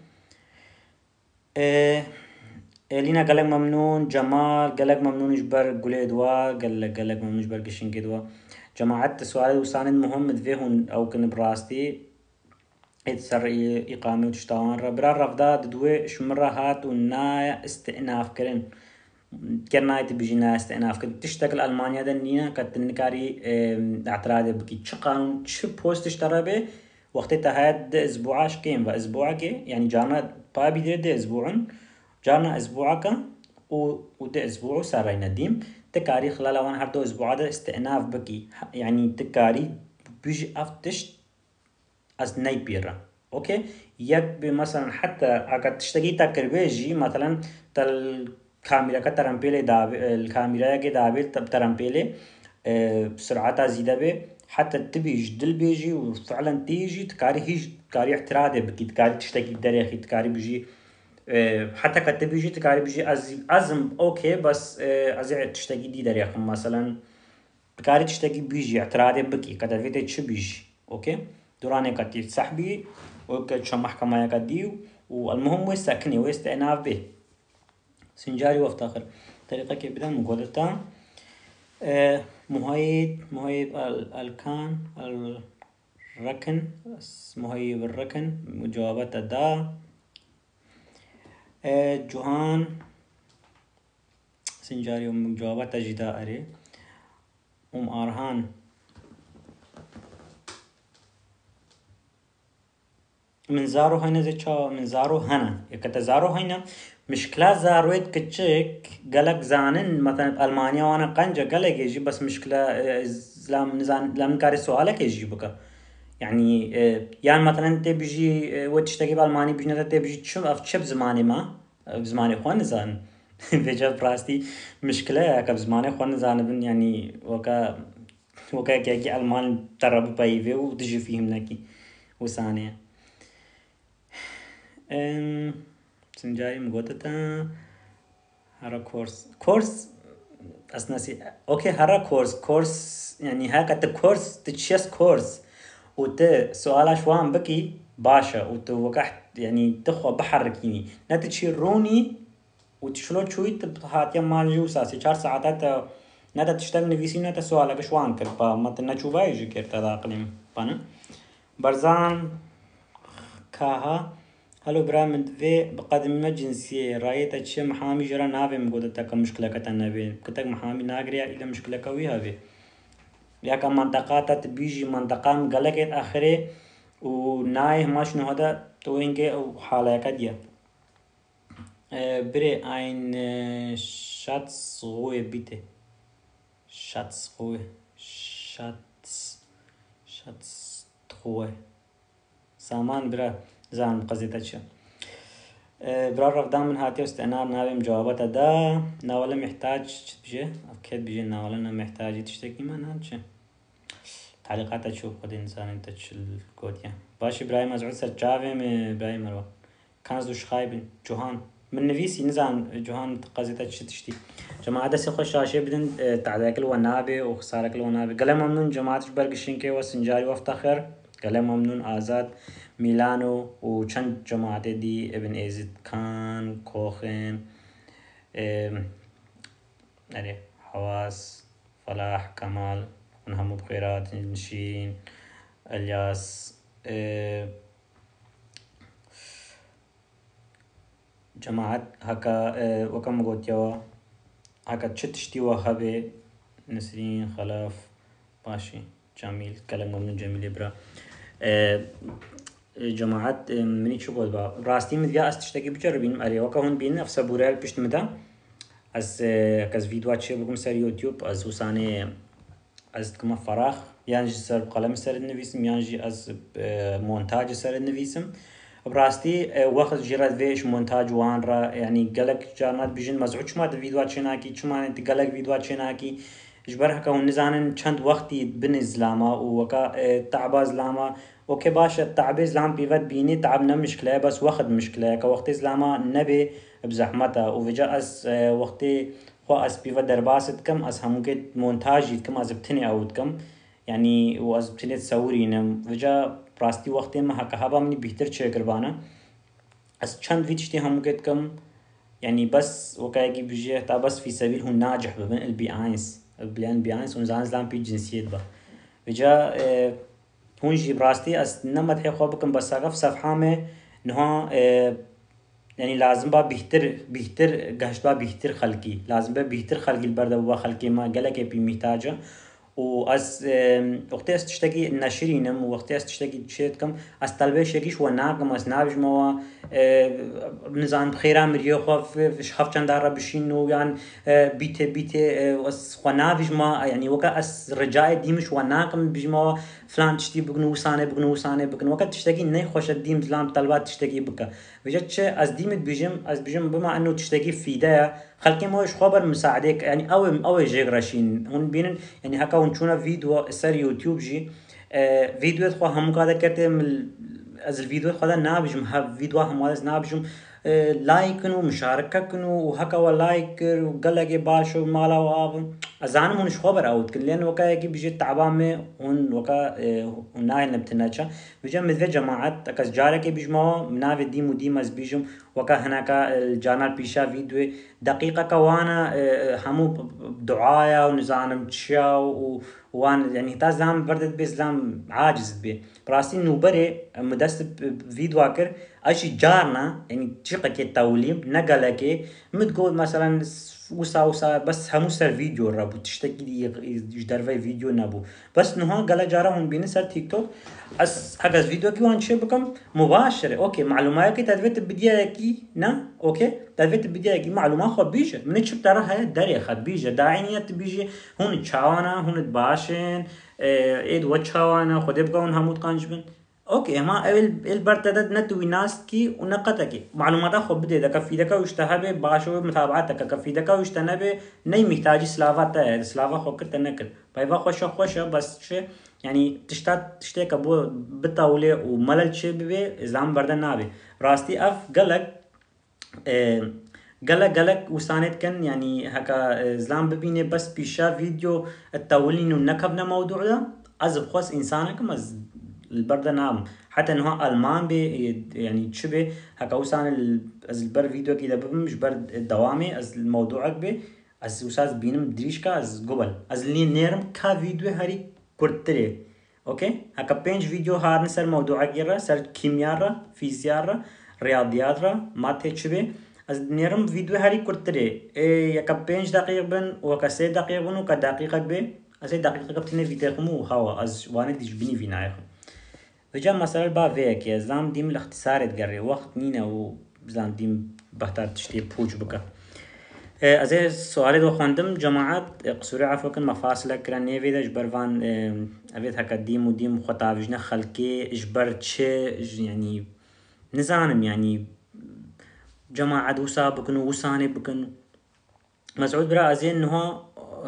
لينا قالك ممنون جمال قالك ممنون جبر قولي دوا قالك ممنون جبر قشين دوا جماعة سؤال وساند مهم دفيهن أو كن براستي يتسر إقامة وتشتاوان ربرا رفضا دوي شمرة هات ونا استئناف كرن كرناي تبجينا استئناف كرن تشتغل ألمانيا دنينا كتنكاري اعتراض بكي تش قانون تش بوست تشترى به وقت تهاد اسبوعاش كيم واسبوعك يعني جانا بابي دي اسبوعن جانا اسبوعك وده اسبوع ساري نديم تكاري خلال وان هردو اسبوع ده استئناف بكي يعني تكاري بيجي افتش از ناي بيرا اوكي يك مثلا حتى اگر تشتغي تكربيجي مثلا تل كاميرا كترمبيلي الكاميرا كي دابل ترمبيلي بسرعتها زيادة به حتى تبيج دل بيجي وفعلا تيجي تكاري هيج تكاري احتراده بكي تكاري تشتكي دريخي تكاري بيجي حتى كتب بيجي تكاري بيجي أزم أوكي بس أزع تشتكي دي دريخ مثلا تكاري تشتكي بيجي اعتراده بكي كتبت تش بيجي أوكي دوراني كتير سحبي وكتش محكمة كديو والمهم ويسكني ويستعناف به سنجاري وافتخر طريقة كيف بدأ مقولتها مهيب الكان الركن مهيب الركن جوابات دا جوهان سنجاري جوابات جدا أري أرهان من زارو هنا زي شو من زارو هنا يكتا زارو هنا مشكلة زارويت كتشك قالك زانن مثلا ألمانيا وانا قنجة قالك يجي بس مشكلة لام نزان لام كاري سؤالك يجي بك يعني يعني مثلا انت بيجي وتشتكي بالماني بيجي بيجي تشوف افتشب زماني ما بزماني خوان نزان بيجا براستي مشكلة يا كبزماني خوان نزان بن يعني وكا كي ألمان تربو بايفي وتجي فيهم نكي وثانية سنجاري مقودتا هرا كورس أسناسي أوكي هرا كورس يعني هاك الكورس تتشيس كورس وت سؤالاش وان بكي باشا وتوقعت يعني تخو بحركيني نتشيروني وتشلو شوي تبهات يم مالجو ساسي 4 ساعات نتا تشتغل نفيسي نتا سؤالك شوان كر با ما تنشوفا يجي كر تدا اقليم بانا برزان كاها هلو برامد في بقدم جنسية رايتا تشي محامي جرا نافي مقودة تاك مشكلة كتنا في كتاك محامي ناقريا إلى مشكلة كويها في ياكا منطقات تبيجي منطقة مقلقت آخري ونايه ماشنو هذا توينكي أو حالة كديا بري ein Schatzruhe bitte. Schatzruhe. Schatztruhe. سامان برا زان قصيدة شو برا رفضان من هاتي واستعنار نابم جوابات دا ناولا محتاج بيجي أكيد بيجي ناولا محتاج تشتكي ما نانش تعليقات تشوف قد إنسان انت الكوديا باش إبراهيم أزعود سر جافي من إبراهيم مروه كان زوش خايبين جوهان من نفيسي نزان جوهان قصيدة تشتي جماعة دسي خوش شاشة بدن تعداك الونابي وخسارك الونابي قلم ممنون جماعة برقشينكي وسنجاري وافتخر قلم ممنون آزاد ميلانو وچند جماعة دي ابن ايزد كان كوخن حواس فلاح كمال ونهم بخيرات نشين الياس جماعة هكا وكم قلت يوا هكا تشتشتي وهبي نسرين خلاف باشي جميل كلام ممنون جميل إبرا جماعة مني شو قول با راستي مديا استشتكي بجربين أري وكا هون بين أفسا بوريال بيشت مدا از كاز فيديوهات شي بقوم سر يوتيوب از وساني از كما فراغ يعني سر قلم سر النفيسم يعني از مونتاج سر النفيسم براستي وقت جرات فيش مونتاج وان را يعني قالك جانات بيجن مزعوج ما فيديوهات شناكي شما انت قالك فيديوهات شناكي جبرها كون نزانن چند وقتی بن زلاما وكا تعب زلاما اوكي باشا تعب زلام بيفت بيني تعبنا مشكلة بس وقت مشكلة كوقت زلاما نبي بزحمتها وفجأة اس وقتي خو اس بيفت درباست كم اس هموكي مونتاج كم از بتني اوت كم يعني واز بتني تصورين فجأة براستي وقتي ما هكا هبا مني بيهتر چه قربانا اس چند فيديوشتي هموكي كم يعني بس وكايجي بيجي تا بس في سبيل هو ناجح بين البي اينس بلان بيانس ونزان زلام بي جنسيت با وجا هونجي براستي اس نمت حي خوبكم بس اقف صفحة مي نها يعني لازم با بيهتر قهشت با بيهتر خلقي لازم با بيهتر خلقي البرد با خلقي ما قلق بي محتاجة واس وقتي استشتكي ناشرينم وقتي استشتكي تشيتكم استلبي شكيش وناكم اس نابج موا نزان بخيرا مريو خوف شخف چندار بشينو يعني بيته اس خنافج ما يعني وكا اس رجاء ديمش وناكم بجموا فلان تشتي بغنو سانه وقت تشتكي ني خوش الديم زلام طلبات تشتكي بك وجدش از ديمت بيجم بما انه تشتكي في دايا خلقي موش خبر مساعدك يعني او جيغراشين هون بينن يعني هكا ونشونا فيديو سر يوتيوب جي فيديو خو هم قاعده كرت از الفيديو خدا نابجم ها فيديو هم واز نابجم لايك كنو مشاركه كنو وهكا ولايك وقلقي باشو مالا واب ازان مش خبر اوت كن لان وكا يجي بيجي تعبان هون وكا ناين نبتناچا بيجم مثل جماعه كاس جارك بيجمو مناف ديم وديم از بيجم وكا هناك الجانال بيشا فيديو دقيقه كوانا همو دعايا ونزانم تشيا وان يعني تازام بردت بيزلام عاجز بي براسي نوبري مدست فيديو اكر اشي جارنا يعني تشقك التوليب نقلك متقول مثلا وسا بس همو سر فيديو رابو تشتكي دي يجدر في فيديو نابو بس نها قال جارهم بين سر تيك توك اس حاجه فيديو كي وان شبكم مباشره اوكي معلومات كي تدفت بدياكي نا اوكي تدفت بدياكي معلومات خو بيجه من تشب ترى هي دري خد بيجه داعينيت بيجه هون تشاوانا هون باشن ايد وتشاوانا خد يبقون هموت قانجبن اوكي ما البرتدد نتوي ناسكي ونقتكي معلومات خو بدي دك في دك واشتهبه باشو متابعتك كفي دك واشتنبه ني محتاج سلافات سلافا خو كرت نكر بايفا خوش بس شي يعني تشتاك ابو بتاولي وملل شي بي زام بردن نابي راستي اف قلق وسانت كان يعني هكا زلام ببيني بس بيشا فيديو التولين ونكبنا موضوع ده از بخص انسانك مز البرده نام حتى انه المان بي يعني تشبه هكا وسان از البر فيديو كده بمش بر دوامي از الموضوع به از وساز بينم دريشكا از قبل از لي نيرم كا فيديو هري كورتري اوكي هكا بينج فيديو هار نسر موضوع غيره سر كيمياء فيزياء رياضيات ماته تشبه از نيرم فيديو هري كورتري يكا بينج دقيقة بن وكا 3 دقيقة بن وكا دقيقة به از دقيقة بتنه فيديو خمو هوا از وانا ديش بني فينايخ وجا مثلا با فيك يا زام ديم الاختصار تقري وقت نينا وزام ديم بحتار تشتي بوج بكا ازي سؤالي دو خواندم جماعات قصوري عفوكن مفاصلة كرا نيفيدا جبرفان ابيت هكا ديم وديم خطافجنا خلقي جبر تشي يعني نزانم يعني جماعة دوسا بكن وساني بكن مسعود برا ازي انها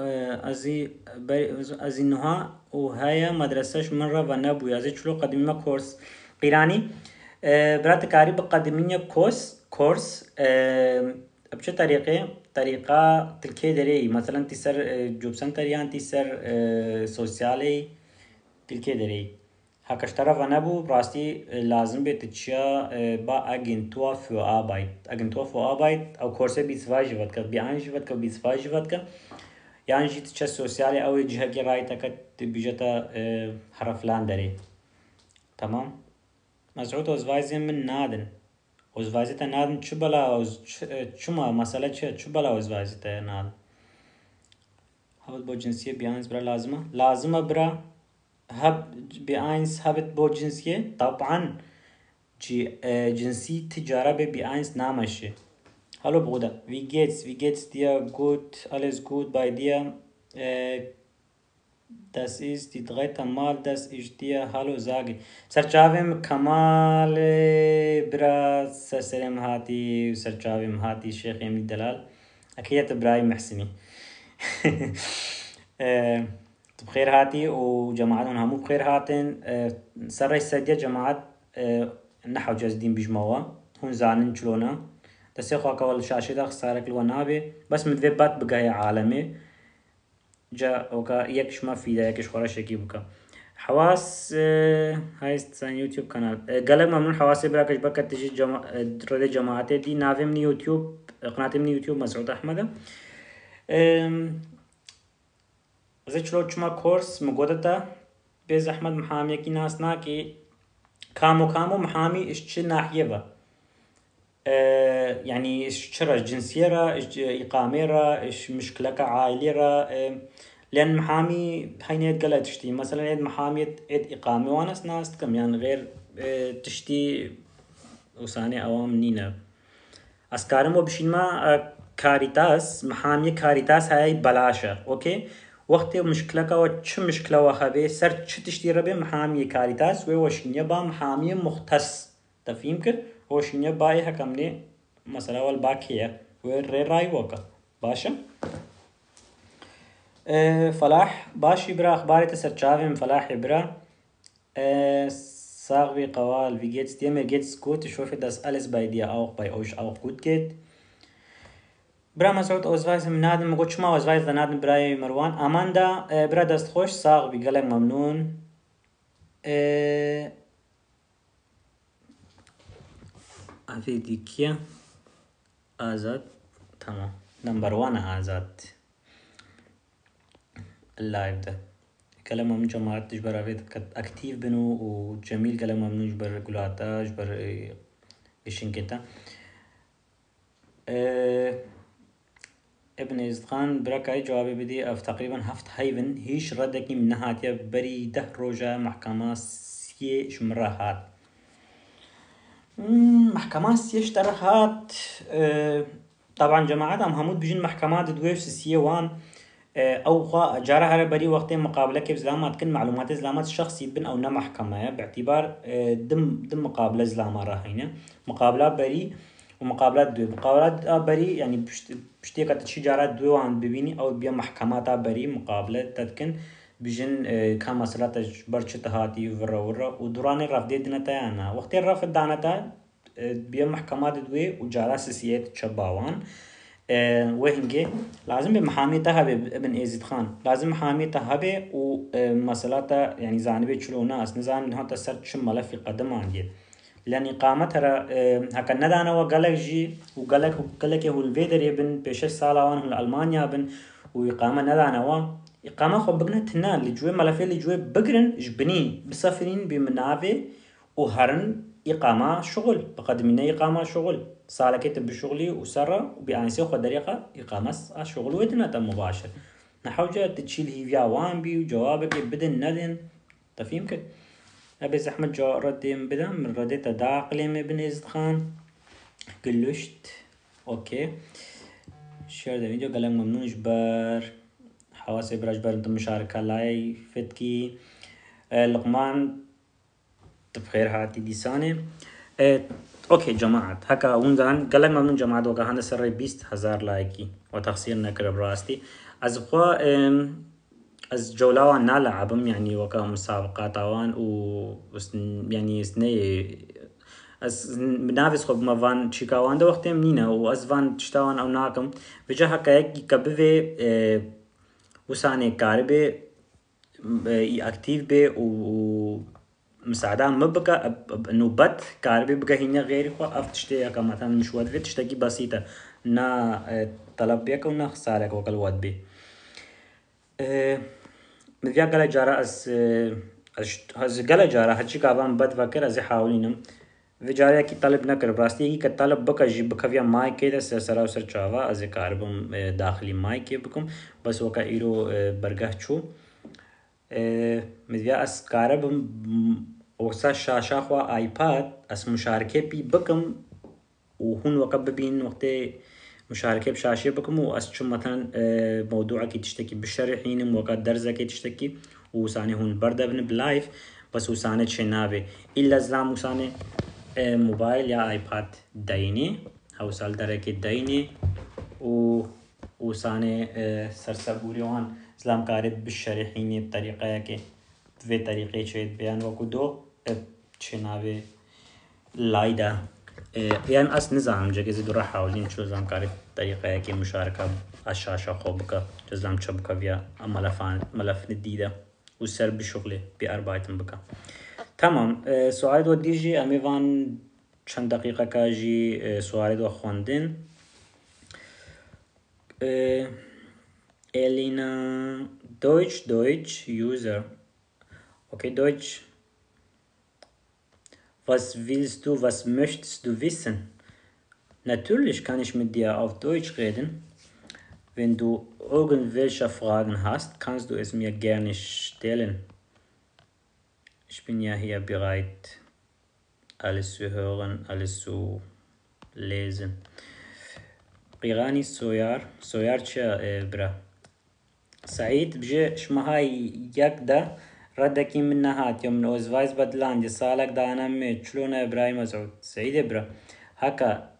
ازي انها وهي مدرسة مرة ونبو ازي شلو قديمة كورس قيراني برات كاري بقدمية كورس بچه طريقة تلكي دري مثلا تسر جوب سنتريان تسر سوسيالي تلكي دري هكشترا ونبو براستي لازم بتتشيا با اجنتوا für Arbeit او كورسي بيسفاجي فتك بيانجي فتك بيسفاجي فتك يعني جيت تشا سوسيالي او جهة رايتك بيجتا حرف لان دري تمام مسعود وزوايزي من نادن وزوايزي نادن چو بلا چما مسألة چو بلا وزوايزي نادن هبت بو جنسية بيانز برا لازمة برا هب بيانز هبت بو جنسية طبعا جنسي تجارة بيانز نامشه Hallo Bruder, wie geht's? Wie geht's dir? Gut, alles gut bei dir? Das ist die dritte Mal, dass ich dir Hallo sage. Sarchavim Kamal Bra Salam Hati Sarchavim Hati Sheikh Emil Dalal أكيد إبراهيم محسني بخير هاتي وجماعتهم همو بخير هاتن سر السدية جماعات نحو جازدين بجماوا هون زانن شلونا تسيخوا كوال شاشة دا خسارك الونابي بس مدفي بات بقايا عالمي جا وكا يكش ما في دا يكش خورا شكي بكا حواس هاي سان يوتيوب قناة قلق ممنون حواسي براكش بكا تجي رد جماعتي دي نافي من يوتيوب قناتي من يوتيوب مسعود أحمد زي چلو چما كورس مقودتا بيز أحمد محامي كي ناسنا كي كامو محامي إش چه ناحية با يعني إيش شرع جنسية را إيش إقامة را إيش مشكلة عائلية را لأن محامي هيني قلت تشتي مثلا محامي إقامة وأنا ناس كم يعني غير تشتي وساني أوام نينا أسكارم وبشين ما كاريتاس محامي كاريتاس هاي بلاشة أوكي وقت مشكلة وش مشكلة وخبي سر تشتي ربي محامي كاريتاس ووشين يبا محامي مختص تفهم كر وشين باي هكمني مثلا والباكية وري راي وكا باشا فلاح باشي برا أخباري تسرچاوي من فلاح برا ساغوي قوال wie geht's dir mir geht's gut ich hoffe dass alles bei dir auch bei euch auch gut geht برا مسعود أوزوايز من نادم مقولش ما أوزوايز نادم براي مروان أماندا برا دست خوش ساغ بقلق ممنون أفيديكيا آزاد تمام نمبر 1 آزاد اللايف ده كلام ممنون جماعات جبر أفيد أكتيف بنو وجميل كلام ممنون جبر قلاتا جبر قشنكتا ابن إزدخان براكاي جوابي بدي أف تقريبا هفت هايفن هيش ردكي من نهاتيا بري ده روجا محكمة سيه شمراهات محكمة سيه اشترهات طبعا جماعات هم همود بيجين محكمات دويف سيه وان او خا جارها بري وقت مقابله كيف زلامات كن معلومات زلامات الشخص يبن او محكمه باعتبار دم مقابله زلامه راهينه مقابله بري ومقابلات دو مقابلات بري يعني بشتي كات شي جارات دو عن ببيني او بيا محكمات بري مقابله تتكن بيجن كان مسألة برشة هاتي ورا ودوران الرفض دينتا أنا وقت الرفض دانتا بيا محكمات دوي وجارات سياسية تشباوان وهنجي لازم بمحامي تهبي ابن إيزيد خان لازم محامي تهبي ومسألة يعني زانبي شلو ناس نظام إنها تسرت شم ملف قدم عندي لأن إقامتها هكا ندانا وقالك جي وقالك هو الفيدر يبن بشش سالة وان هو ألمانيا بن وإقامة ندانا إقامة خو بقنا تنان اللي جوي ملفي اللي جوي بقرن جبنين بسافرين بمنافي وهرن إقامة شغل بقدمنا إقامة شغل سالة كتب بشغلي وسرة وبأنسي خو طريقة إقامة شغل ويتنا مباشر نحوجة تشيل هيفيا وان بي وجوابك بدن ندن تفهمك أبي زحمة جو ردين بدا من رديت داقلي من ابن إزد خان قلشت أوكي شير ده فيديو قلق ممنوع جبار حواسي براج بار انتم مشاركة لاي فتكي لقمان بخير هاتي دي سانة اوكي جماعة هكا ونزان قلق ممنوع جماعة وكا هنده سر 20,000 لايكي وتخسير نكر براستي از بخوا از جولاوان نالعبم يعني وكا مسابقات اوان يعني سنه از نافس خب ما فان تشيكاوان ده وقت منينا واز فان تشتاوان او ناكم بجا هكا يكي كبفي وساني كاربي اكتيف بي و مساعدة ما بقى انه بات كاربي بقى هنا غيري خو افتشتي هكا مثلا مش واد في تشتكي بسيطة نا طلب بيك ونا خسارك وكل واد بي مذيا قال جارا از قال جارا هتشي كابان بد فكر از حاولينم في جارا كي طلب نكر براستي كي طلب بك جيب بك فيا ماي كده سرا وسر چاوا از كاربم داخلي ماي كي بكم بس وكا ايرو برگه چو مذيا اس كاربم وسا شاشا خو ايباد اس مشاركه بي بكم وهون وكا ببين وقت مشاركة بشاشة بكم وأسشو مثلا موضوعك تشتكي بالشرحين وقت درزك تشتكي وساني هون بردا بن بلايف بس وساني تشنابي إلا زلام وساني موبايل يا آيباد دايني أو سال درك دايني وساني سرسبوري وان زلام كارب بالشرحين بطريقة كي في طريقة شوية بيان وكدو تشنابي لايدا يعني أصل نظام جاكيز دورا حاولين شو زام كاري طريقة كي مشاركة الشاشة خوبك جزام شبكة فيها ملف نديدة وسر بشغله بأربعة بك تمام سؤال دو ديجي أميفان چند دقيقة كاجي سؤال دو خواندن إلينا Deutsch user okay Deutsch Was willst du, was möchtest du wissen? Natürlich kann ich mit dir auf Deutsch reden. Wenn du irgendwelche Fragen hast, kannst du es mir gerne stellen. Ich bin ja hier bereit, alles zu hören, alles zu lesen. قيراني سويار چه برا سعيد بجي شمهاي يكدا ردكي من نهات يوم من اوزفايز بدلان دي سالك دانا مي شلونا ابراهيم مسعود سعيد ابرا هكا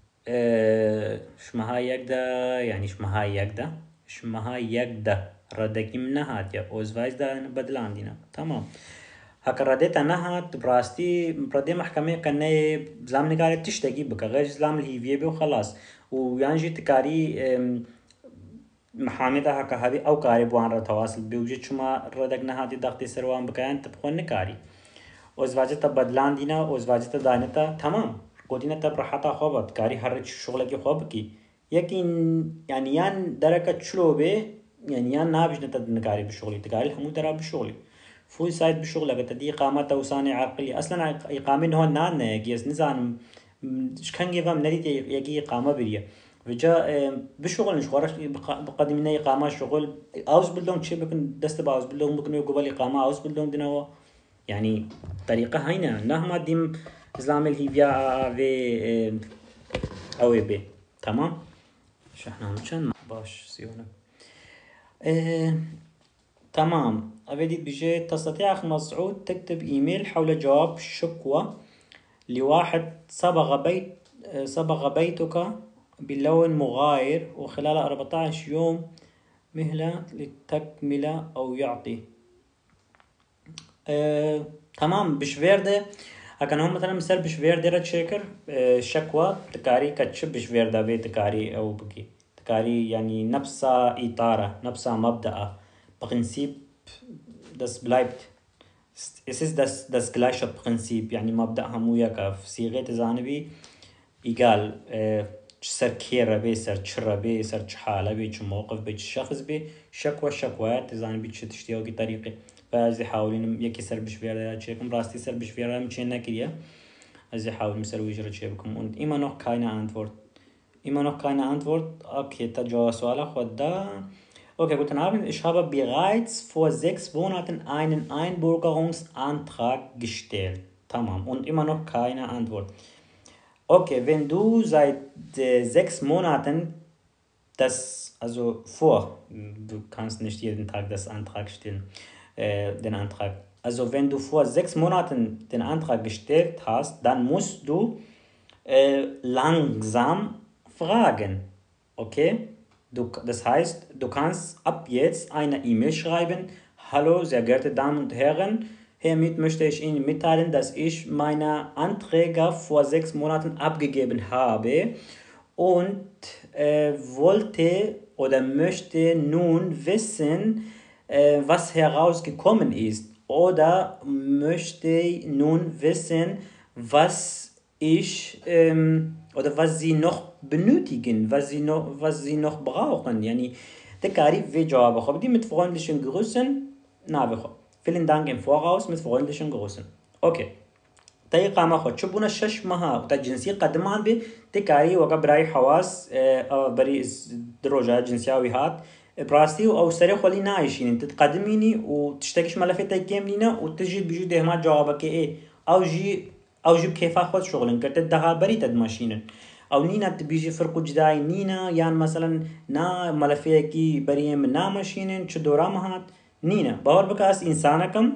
شمهاي يكدا يعني شمهاي يكدا ردكي من نهات يا اوزفايز دانا بدلان دينا تمام هكا رديتا نهات براستي بردي محكمة كنه زلام نكاري تشتكي بك غير زلام الهيفيه بي وخلاص ويانجي تكاري محامي هكا هذه أو كاري بوان را تواصل بيوجد شما ردك نهاتي دختي سروان بكيان تبخون نكاري وزواجة بدلان دينا وزواجة دانتا تمام قدينا تبرحتا خوبت كاري هرچ شغلك خوبكي يكين يعني يان دركة شلوبه يعني يان نابج نتد نكاري بشغلي تكاري همو درا بشغلي فول سايد بشغلك تدي إقامة وصانع عقلي أصلا إقامة هون نان يجيز نزان شكان جيفام نديت يجي إقامة بريه وجا بشغل نشغل بقدمنا إقامة شغل أوز بلدون شيء بكن دست باوز بلدون بكن يقبل إقامة أوز بلدون دنوا يعني طريقة هينا نهما ديم إسلام الهيفيا في أو بي تمام شحنا مشان باش سيونا تمام أبدي بيجي تستطيع أخ مسعود تكتب إيميل حول جواب شكوى لواحد صبغ بيتك بلون مغاير وخلال 14 يوم مهلة للتكملة أو يعطي تمام بشفيردة هكذا هم مثلا مثال بشفيردة رد شكر شكوى تكاري كتشب بشفيردة بي تكاري أو بكي تكاري يعني نفس إطارة نفس مبدأ Prinzip das bleibt. Es ist das gleiche Prinzip يعني مبدأ همويا في صيغة زانبي egal سر كيرا بي سر تشرا بي سر تشحالة بي تش موقف بي تش شخص بي شكوى زانبي تش تشتيو كي طريقة فازي حاولين يكي سر بشفيرا تشيكم راستي سر بشفيرا مشينا كريا ازي حاول مسر ويجرا تشيبكم und immer noch keine Antwort okay تجاوب سؤال خود دا okay guten Abend ich habe bereits vor 6 Monaten einen Einbürgerungsantrag gestellt tamam und immer noch keine Antwort. Okay, wenn du seit 6 Monaten du kannst nicht jeden Tag das Antrag stellen, den Antrag. Also wenn du vor 6 Monaten den Antrag gestellt hast, dann musst du langsam fragen, okay? Das heißt, du kannst ab jetzt eine E-Mail schreiben, hallo, sehr geehrte Damen und Herren, hiermit möchte ich Ihnen mitteilen, dass ich meine Anträge vor 6 Monaten abgegeben habe und wollte oder möchte nun wissen, was herausgekommen ist. Oder möchte nun wissen, was ich oder was Sie noch benötigen, was Sie noch brauchen. Yani, تكاري في جواب خب دي mit freundlichen Grüßen نابخو. Vielen Dank im Voraus mit freundlichen Grüßen. Okay. طريقة ما خد شبونا الشش مها وتا جنسية قدمان بي تكاري وقا براي حواس بري دروجة جنسياوي هات براستي أو سري خولي نايشين تتقدميني وتشتكيش ملفتا كاملينا وتجد بجو دهما جوابك ايه أو جي بكيفا خود شغلن كرت الدها بري تدماشينن أو نينا تبيجي فرقو جداي نينا يعني مثلا نا ملفية كي بريم نا ماشينن چو دورا مهات نينا باور بكاس إنسانكم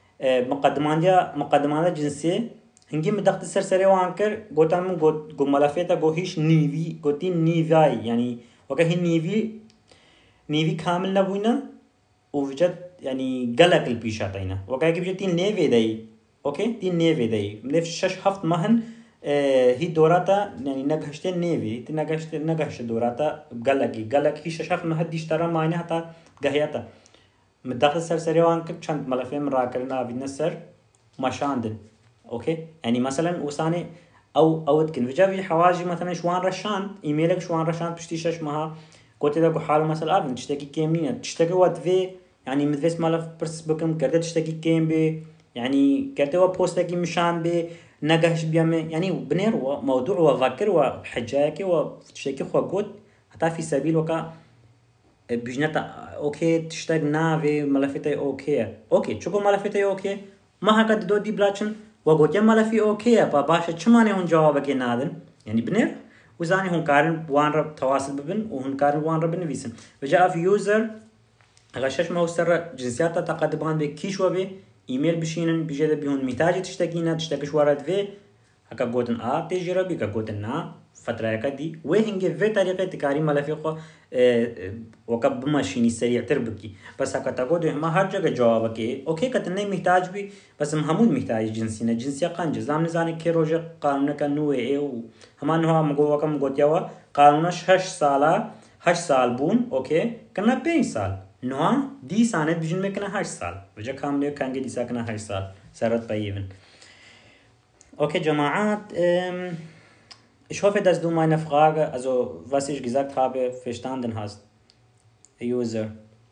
مقدمان جنسية هنگی مدخت سرسری وانکر گوتم من گو ملفیتا گو هیچ نیوی گوتی نیوی یعنی وقتی هی نیوی کامل نبوینا ووجد يعني قلق البيشات هنا وقاعد يجي تين نيفي داي اوكي تين نيفي داي نيف شش هفت مهن هي دوراتا يعني نجهشتين نيفي نجهش دوراتا قلق هي شش هفت مهد يشترى معنا حتى قهيتا مدخل سرسري وانك چند ملفه مراكرنا في النسر مشاندن اوكي يعني مثلا وساني او تكن في حواجي مثلا شوان رشان ايميلك شوان رشان بشتي شش مها قلت له حاله مثلا ابن تشتكي كيمين تشتكي ود في يعني مدفس ملف برس بكم كرت تشتكي كيم بي يعني كرت و بوستكي مشان بي نجهش بيام يعني بنير موضوع وفكر وحجاكي وتشتكي خو قلت حتى في سبيل وكا بجنتا اوكي تشتاق نافي ملفيتي اوكي شو ملفيتي اوكي ما هكذا دو دي بلاتشن وقلت يا ملفي اوكي باشا چماني هون جوابك نادن يعني بنير وزاني هون كارن وان رب تواصل ببن وهون كارن وان رب نفيسن وجاء في يوزر غشش ما هو سر جنسياتا تقدبان بي كيشوا بي ايميل بشينن بيجي بيهون محتاج تشتكينا تشتكش وارد في هكا قوتن تجرى بي قوتن فترة كدي وهنجي في طريقة تكاري ملفي خو وقب بمشيني سريع تربكي بس هكا تقول ما هر جگه جوابك اوكي كتنه محتاج بي بس همون محتاج جنسينا جنسيا قنج زامن زاني كي روجه قانون كنو ايه همان هو مگو وكم گوتيوا قانونش 8 سال بون اوكي كنا 5 سال نو دي سنه بيجن مكنا 8 سال وجا كامل كانجي دي ساكنا 8 سال سرت بايفن اوكي جماعات Ich hoffe, dass du meine Frage, also was ich gesagt habe, verstanden hast, User.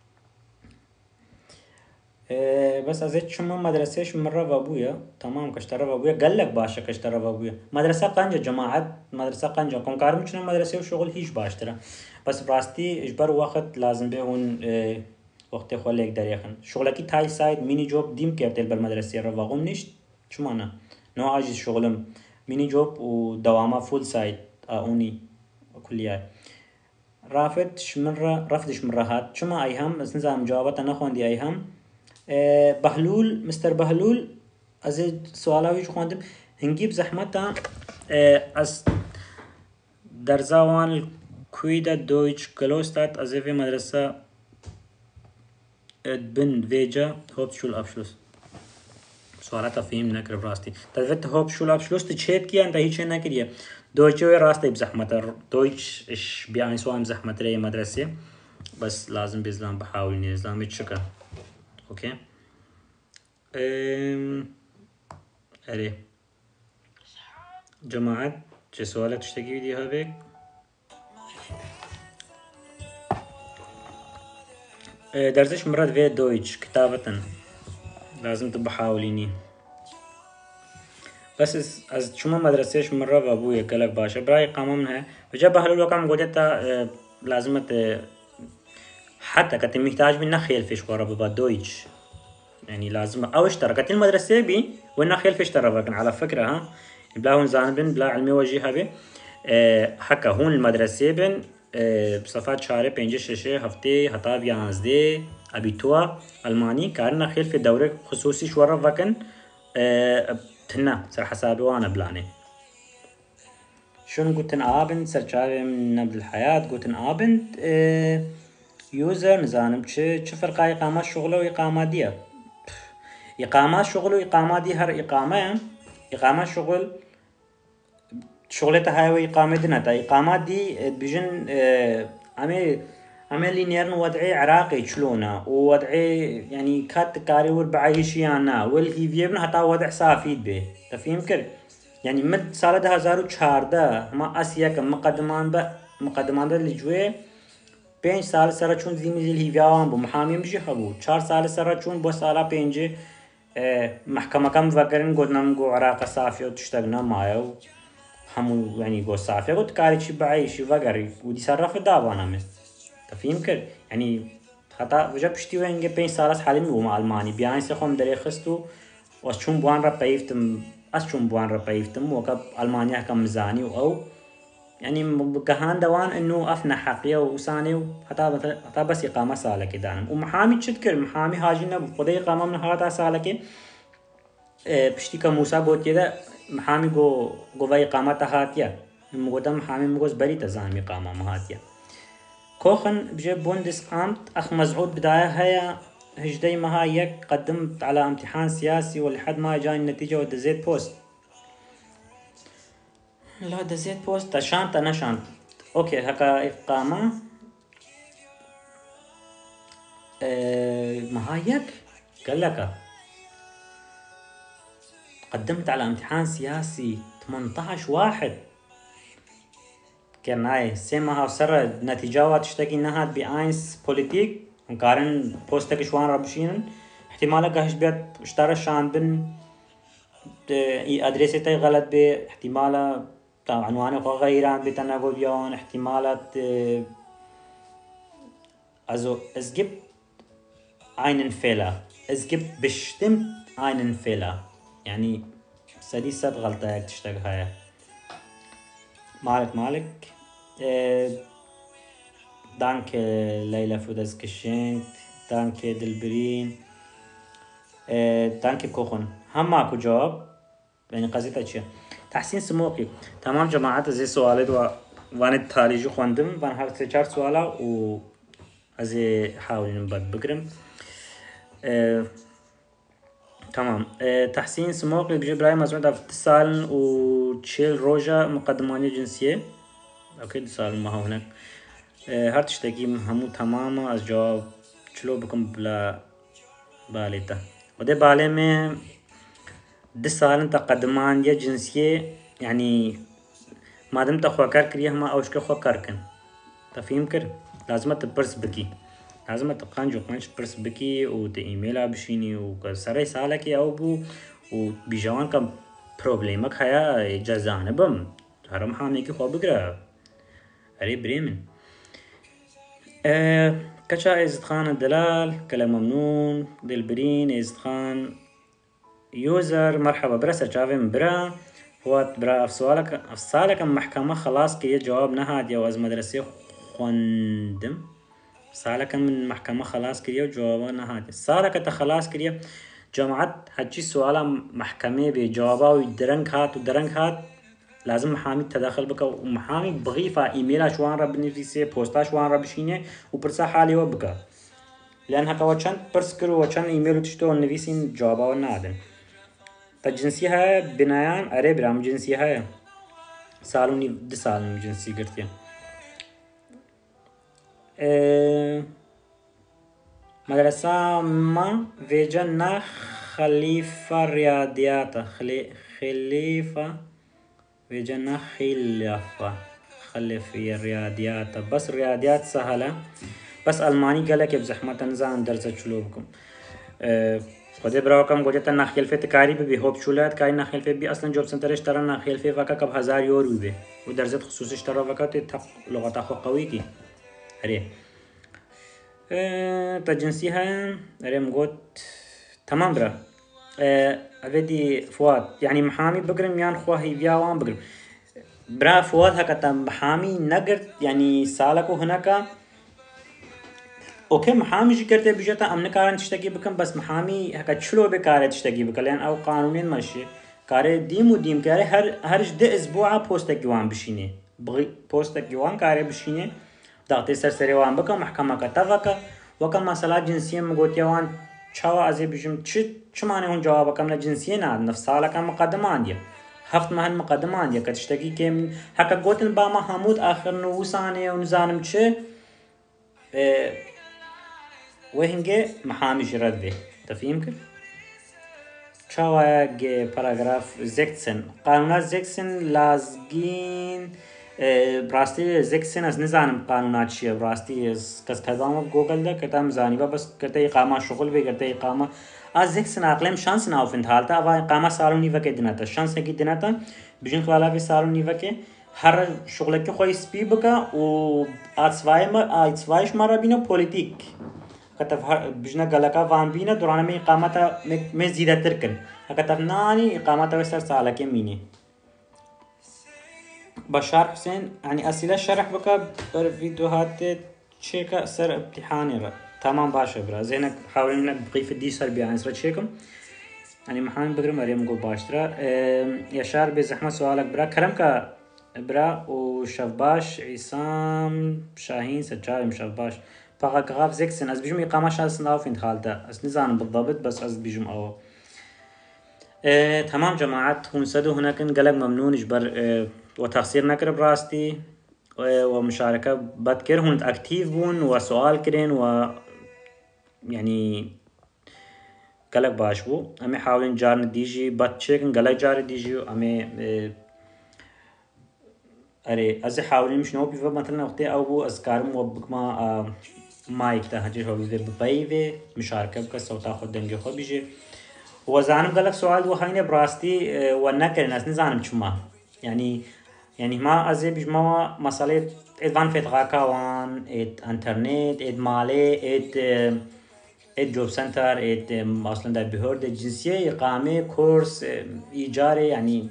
بس ازيت شما مدرسيش مرة وابويا تمام كشترى وابويا قال لك باشا كشترى وابويا مدرسة قنجة جماعات مدرسة قنجة كون كارم چنا مدرسة وشغل هيش باشترى بس براستي اجبر وقت لازم بهون وقت خوليك دريخن شغلكي تاي سايد ميني جوب ديم كرتل بالمدرسة رواقوم نشت چمانا نو عاجز شغلم ميني جوب ودوامة فول سايد اوني كليات رافدش مرة هات شما ايهم بس نزام جوابات انا خوندي ايهم بهلول مستر بهلول ازيد سوالاوي خوندم هنجيب زحمتا از درزاوان كويدا دويتش كلوستات از في مدرسة بن فيجا هوب شول ابشلوس سوالات فهم نکر براستي تلفت هوب شول ابشلوس تشيت كيا انت هيچ نکريا دويتش راستي بزحمة دويتش إيش بيعني سواء بزحمة ري مدرسة بس لازم بإسلام بحاول إني إسلام يتشكى أوكي أري جماعة سؤالك تشتكي فيديو هذيك درسش مرات في دويتش كتابة لازم تبحاوليني بس از شما مدرسهش مرة وابويا كلك باشا براي قامة منها وجاب أهل الوقت عم قلت لازمت حتى كنت محتاج منها خيل فيش ورا بابا دويتش يعني لازم أو اشتركت المدرسة بي وإنها خيل فيش ترى لكن على فكرة ها بلا هون زانبن بلا علمي وجهها بي حكا هون المدرسة بن بصفات شهر بينج ششة هفتي هطاب يانزدي أبيتوا ألماني كارنا خيل في دورة خصوصي شورا وكن تنا سر حسابي وانا بلاني شون guten Abend سرچاوي من نبض الحياة guten Abend يوزر نزانم چه فرقا إقامة شغله وإقامة دي إقامة شغل وإقامة دي هر إقامة شغلتها هاي وإقامة دينا تا إقامة دي بيجن عملي نيرن وضعي عراقي شلونه ووضعي يعني كات كاري وربعيشي أنا والهي فيبن حتى وضع صافيد به تفهم كر يعني مد سالة 2014 ما آسيا كم مقدمان ده لجوه 5 سال سر چون زمینی الهیویان بو محامی میشه خبو 4 سال سر چون با سالا 5 محکمه کم وکرن گودنم گو عراق صافی و تشتغنا مايو همو يعني گو صافي قلت كاري شي بعيش وقري ودي صرف دابانا مس تفهم كر يعني خطا وجا بشتي وين 5 سال حالي مو الماني بيان سخم دري خستو وشون بوان ربيفتم اشون بوان ربيفتم وكب المانيا كم مزاني او يعني بكهان دوان انه افنا حقية وساني حتى بس اقامة سالك دانم ومحامي تشتكر محامي هاجينا بخدا اقامة من هاتا سالك بشتي كموسى بوت كده محامي جو في اقامة هاتيا مقودا محامي مقوز بري تزانم اقامة مهاتيا كوخن بجي بوندس قامت اخ مزعود بداية هيا هجدي مها يك قدمت على امتحان سياسي ولحد ما جاني النتيجة ودزيت بوست لا دزيت بوست شانت أنا شانت أوكي هكا إقامة مهايك قال لك قدمت على امتحان سياسي 18 واحد كان هاي سيما وسر نتيجة تشتكي انها بأينس بوليتيك مقارن بوستك شوان ربشين احتمالك هش بيت اشترى شان بن ادريسي غلط بي احتمالا عنوانه خو غيران بتناقو بيون احتمالات also es gibt einen Fehler es gibt bestimmt einen Fehler يعني سديسة غلطة تشتغل هاي مالك danke Leila für das Geschenk danke Dilberin danke كوخن هم ماكو جواب يعني قصيدة چيا تحسين سموكي تمام جماعة زي سؤالات وان التاريخ خواندم وان هر سه چار سوالا و ازي حاولين بقرم تمام تحسين سموكي بجيب راي مزمود اتصال و تشيل روجا مقدمانية جنسية اوكي اتصال ما هناك هر تشتكي همو تماما از جواب چلو بكم بلا باليتا وده بالي में 10 سال تقدمان يا جنسية يعني ما دام تخوكر كريه ما أوش كخوكر كن تفهم كر لازم تبرس بكي لازم تقنج وقنج برس بكي وتإيميل بشيني وكسري سالك أو بو وبيجوان كم بروبليمك هيا جزانة بم هرم حاميكي خو بقرا هري بريمن كشا إزد خان الدلال كلام ممنون دلبرين إزد خان يوزر مرحبا برا سرچاوي من برا هو برا افسالك محكمة خلاص كي جواب نهاد يو از مدرسة خوندم سالك من محكمة خلاص كي جواب نهاد سالك تخلاص كي جماعت هجي سوالا محكمة بجوابا ودرنك هات لازم محامي تدخل بك ومحامي بغيفة ايميلا شوان رب نفسي بوستا شوان رب شيني وبرسا حالي وبك لان هكا وچند برسكرو وچند ايميلو تشتو نفسين جوابا ونادن فالجنسية بنايان أري برام جنسية سالوني دي سالم جنسي قرتين. مدرسة ما فيجنا خليفة رياضيات خليفة فيجنا خليفة رياضيات، بس رياضيات سهلة، بس ألماني قالك بزحمة نزان درس شلوبكم. خدي براكم قلت أنا خلفة كاري ببي هوب شولات كاري نخلفة بي أصلا جوب سنتر اشترى نخلفة فكا كب 1000 يورو بي ودرجة خصوصي اشترى فكا تتحق لغة أخو قوي كي هري. تجنسيها ريم قلت تمام برا. أبدي فؤاد يعني محامي بقرم يان خواهي بياوان بقرم برا فؤاد هكذا محامي نقرت يعني سالكو هناك اوكي محامي جي کرده بجتا امن کارن تشتكي بكم بس محامي هكا شلو بكاره تشتكي بك لان او قانونين ماشي كاره ديم وديم كاره هر ده اسبوع بوستك جوان بشينه بغي بوستك جوان كاره بشينه دغتي سرسري وان بك محكمه كتفك وكم مسألة جنسية مقوتيوان چاوا ازي بجم چ معنی هون جواب كم جنسية ناد نفس سالة كم مقدمة عندي هفت مهن مقدمة عندي كتشتكي كم هكا قوتن با محمود آخر نوسانه ونزانم چه وهنگه محامي جرد به تفهمك چاوا گ باراگراف زكسن قانونات زكسن لازگين براستی زكسن از نزانم قانونات چیه براستی کس کدام گوگل ده کتام زانی با بس کرتے اقامه شغل به کرتے اقامه از زكسن اقلم شانس ناوفند حالتا و اقامه سالونی وکه دیناتا شانس کی دیناتا بجن خلالا به سالونی وکه هر شغل که خوی سپی بکا و آتسوایش مرا بینو پولیتیک كتف بجنا قالك فان بينا دوران من إقامته مزيدة تركن كتف ناني إقامته وسر سالك يميني بشار حسين يعني أسئلة شرح بك بر فيديوهات تشيكا سر امتحاني را تمام باشا برا زينك حاولين انك بقي في دي سر بيان سر تشيكم يعني محامي بقرا مريم قول باشترا يشار بزحمة سؤالك برا كلامك برا وشفباش عصام شاهين سجاري مشفباش باراجراف 6 از بيجم إقامة شخص نافين خالته از نزانم بالضبط بس از بيجم أو تمام جماعات هون سدو هناك قلق ممنون إجبر وتقصير نكر براستي ومشاركة بتكر هون أكتيف بون وسؤال كرين و يعني قلق باش بو أمي حاولين جارن ديجي بتشيكن قلق جار ديجي أمي أري أزي حاولين مش نوبي فمثلا وقتي أو بو أذكارم وبكما مايك ده هجي هو بيفي ببايفي مشاركة بك الصوت أخذ دنجي خو بيجي وزانم قالك سؤال وخاينة براستي ونكر الناس نزانم شما يعني ما أزي بجمع مسألة إدوان في غاكاوان إد انترنت إد مالي إد جوب سنتر إد أصلا ده بهورد جنسية إقامة كورس إيجاري يعني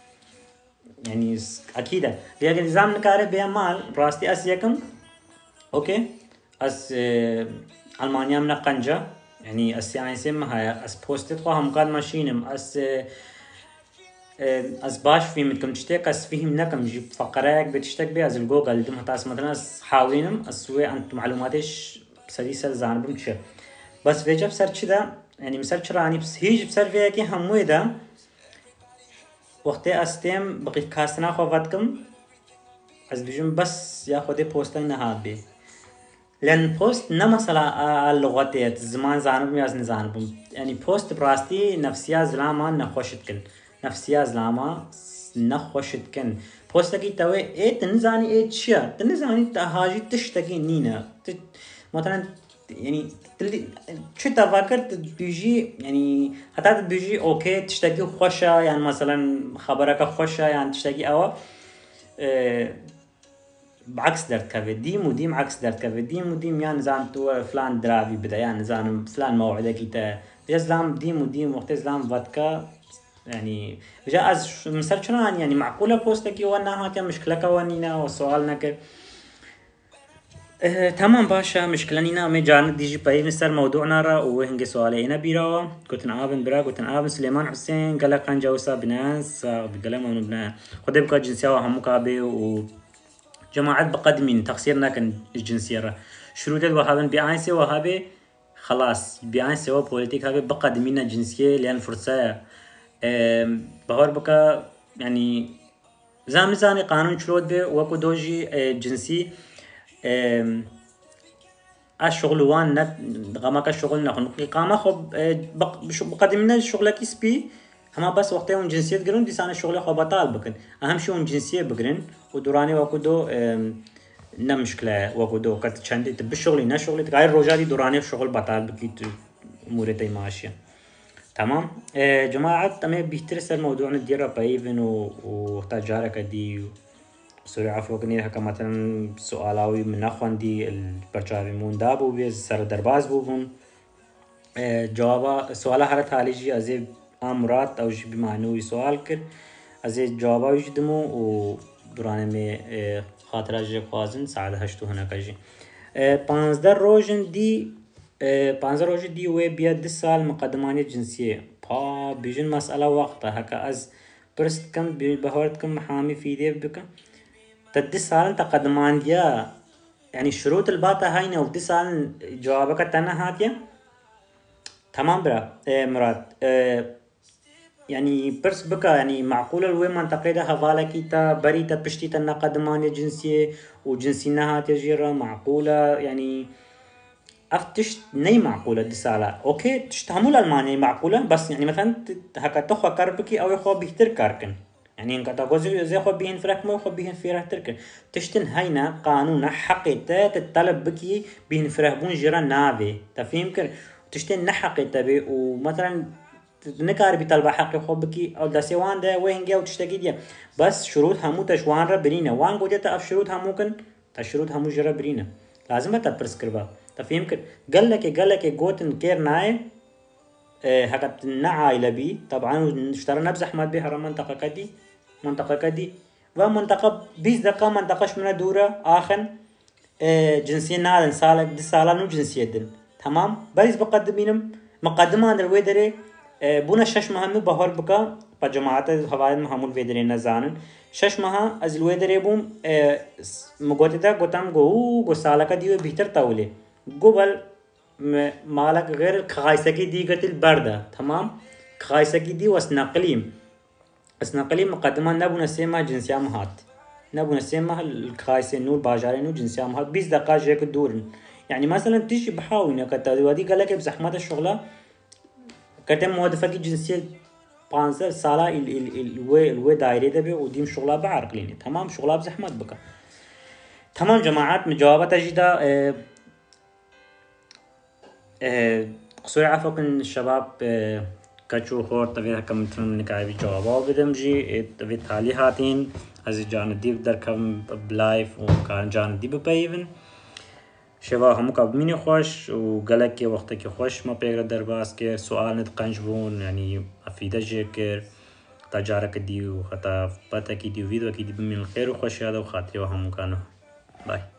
أكيد لأن نظام نكاره بيعمل براستي أسيكم أوكي از ألمانيا من قنجة يعني السياسة ما هي از بوستت خواهم قاد ماشينم از باش فيمتكم تشتاق از فيهم نكم جيب فقرات بتشتاق بي از الجوجل دم هتاس مثلا از حاولينم از سوي أنت معلوماتش سديسة زانبم تشي بس فيجا بسرچ ده يعني مسرچ راني بس هيج بسر فيها كي هموي ده وقتي استيم بقي كاستنا خواتكم از بيجم بس يا خودي بوستين نهاد بي لأن بوست نمسلا اللغات زمان زانبم ياز نزانبم يعني بوست براستي نفسيا زلاما نخوشتكن نفسيا زلاما نخوشتكن بوست كي توي ايه تنزاني ايه تشيا تنزاني تهاجي تشتكي نينا مثلا يعني شو تفكرت بيجي يعني حتى بيجي اوكي تشتكي خوشة يعني مثلا خبرك خوشة يعني تشتكي او بعكس درد كافي ديم وديم عكس درد كافي ديم وديم يعني نظام تو فلان درافي بدا يعني نظام فلان موعدك انت بيزلام ديم وديم وقت زلام فاتكا يعني جاء از مسرچنا يعني معقولة بوستكي وانا هاتي مشكلة كوانينا وسؤال نكر تمام باشا مشكلة نينا أمي جارنا ديجي باي مستر موضوعنا را وهنجي سؤالينا بيراوا كنت آبن برا كنت آبن سليمان حسين قال كان جوسا بناس بقلم من بنا خدي بقى جنسية وهم كابي و جماعات بقدمين تقصيرنا كان الجنسية را شروط الوهابن بيعنسي وهابي خلاص بيعنسي هو بوليتيك هابي بقدمين الجنسية لأن فرصة بهور بقى يعني زاني قانون شلوت بي وكو دوجي جنسي الشغل وان نت غماك الشغل نخن إقامة خب بقدمنا شغلك سبي هما بس وقتها اون جنسيت قرن ديسان الشغل خو بطال بكن أهم شيء اون جنسية بقرن ودوراني وكو دو نا مشكلة وكو دو كت چندي بالشغل نا شغل غير روجاتي دوراني الشغل بطال بكيت أمورتي ماشية. تمام جماعة تمام بيهتر سر موضوعنا ديرا بايفن وتجارك دي سوري عفوا كنير هكا مثلا سؤالاوي من أخوان دي البرشاوي دابو بيز سر درباز بوبون جوابا سؤالا هرت حاليجي ازي امرات او جي بمعنوي سؤال كر ازي جوابا يجدمو و برانه مي خاطره جي خوازن ساعد هشتو هناك جي 15 روجن دي 15 روجن دي وي بيا 10 سال مقدمانية جنسية با بيجن مسألة وقتها هكا از برست كم بهورت كم محامي في دي بكم تدي سال تقدمان ديا يعني الشروط الباطة هاينا ودي سال جوابك تنا هاتيا تمام برا مراد يعني برس بكا يعني معقولة الوي منطقة ده هفالكي تا بري تا بشتي تا قدمانية جنسية وجنسي نهاتيا جيرا معقولة يعني افتش ني معقولة دي سالة اوكي تشتهمول المانيا معقولة بس يعني مثلا هكا تخوى كاربكي او يخوى بيهتر كاركن يعني انك تقوزي زي خو بيهن فرق مو خو بيهن فيره تركن تشتن هينا قانون حقيقة تطلب بكي بيهن فرق بون جرا نافي تفهم كر تشتن نحقيقة بي ومثلا نكار بيطلب حقي خو بكي او داسي وان ده وين جاو تشتكي دي بس شروط همو تشوان را برينا وان قوجة تاف شروط همو كن تشروط همو جرا برينا لازم تبرسكربا تفهم كر قال لك جوتن كير ناي هكا نعايلة بي طبعا اشترى نبز احمد بي هرا منطقة كدي ومنطقة 20 دقيقة منطقة من دورة آخن جنسية نادن سالك دي سالانو جنسية دن تمام باريس بقدمينم مقدمة عند الويدري بونا شش مهمة بهور بكا بجماعات هواي مهمول ويدري نزانن شش مها از الويدري بوم مقوتي دا قوتام قو سالك ديو بيتر تاولي قبل مالك غير الخايسكي دي قتل بردة تمام خايسكي دي واسناقليم اسناقليم مقدمة نبو نسيما جنسيا مهات نبو نسيما الخايسة نور باجاري نور جنسيا مهات 20 دقيقة جيك الدورن يعني مثلا تيجي بحاول انك تودي قالك بزحمات الشغلة كتم موظفة جنسية 15 سالة الوي دايري دبي وديم شغلة بعرقليني تمام شغلة بزحمات بكا تمام جماعات مجاوبة تجدا قصوي عفوكن الشباب كاتشو خور تبي كم تنم نكاي بجوابه بدم جي تبي تالي هاتين هذه جان ديب در كم بلايف وكان جان ديب بايفن شباب هم كابميني خوش وقالك وقتك خوش ما بيقدر درباس كير سؤال نتقنجبون يعني أفيدا جيكر تجارك دي وخطا باتك دي وفيديو كي دي بمن الخير وخوش هذا وخاطري وهم كانوا باي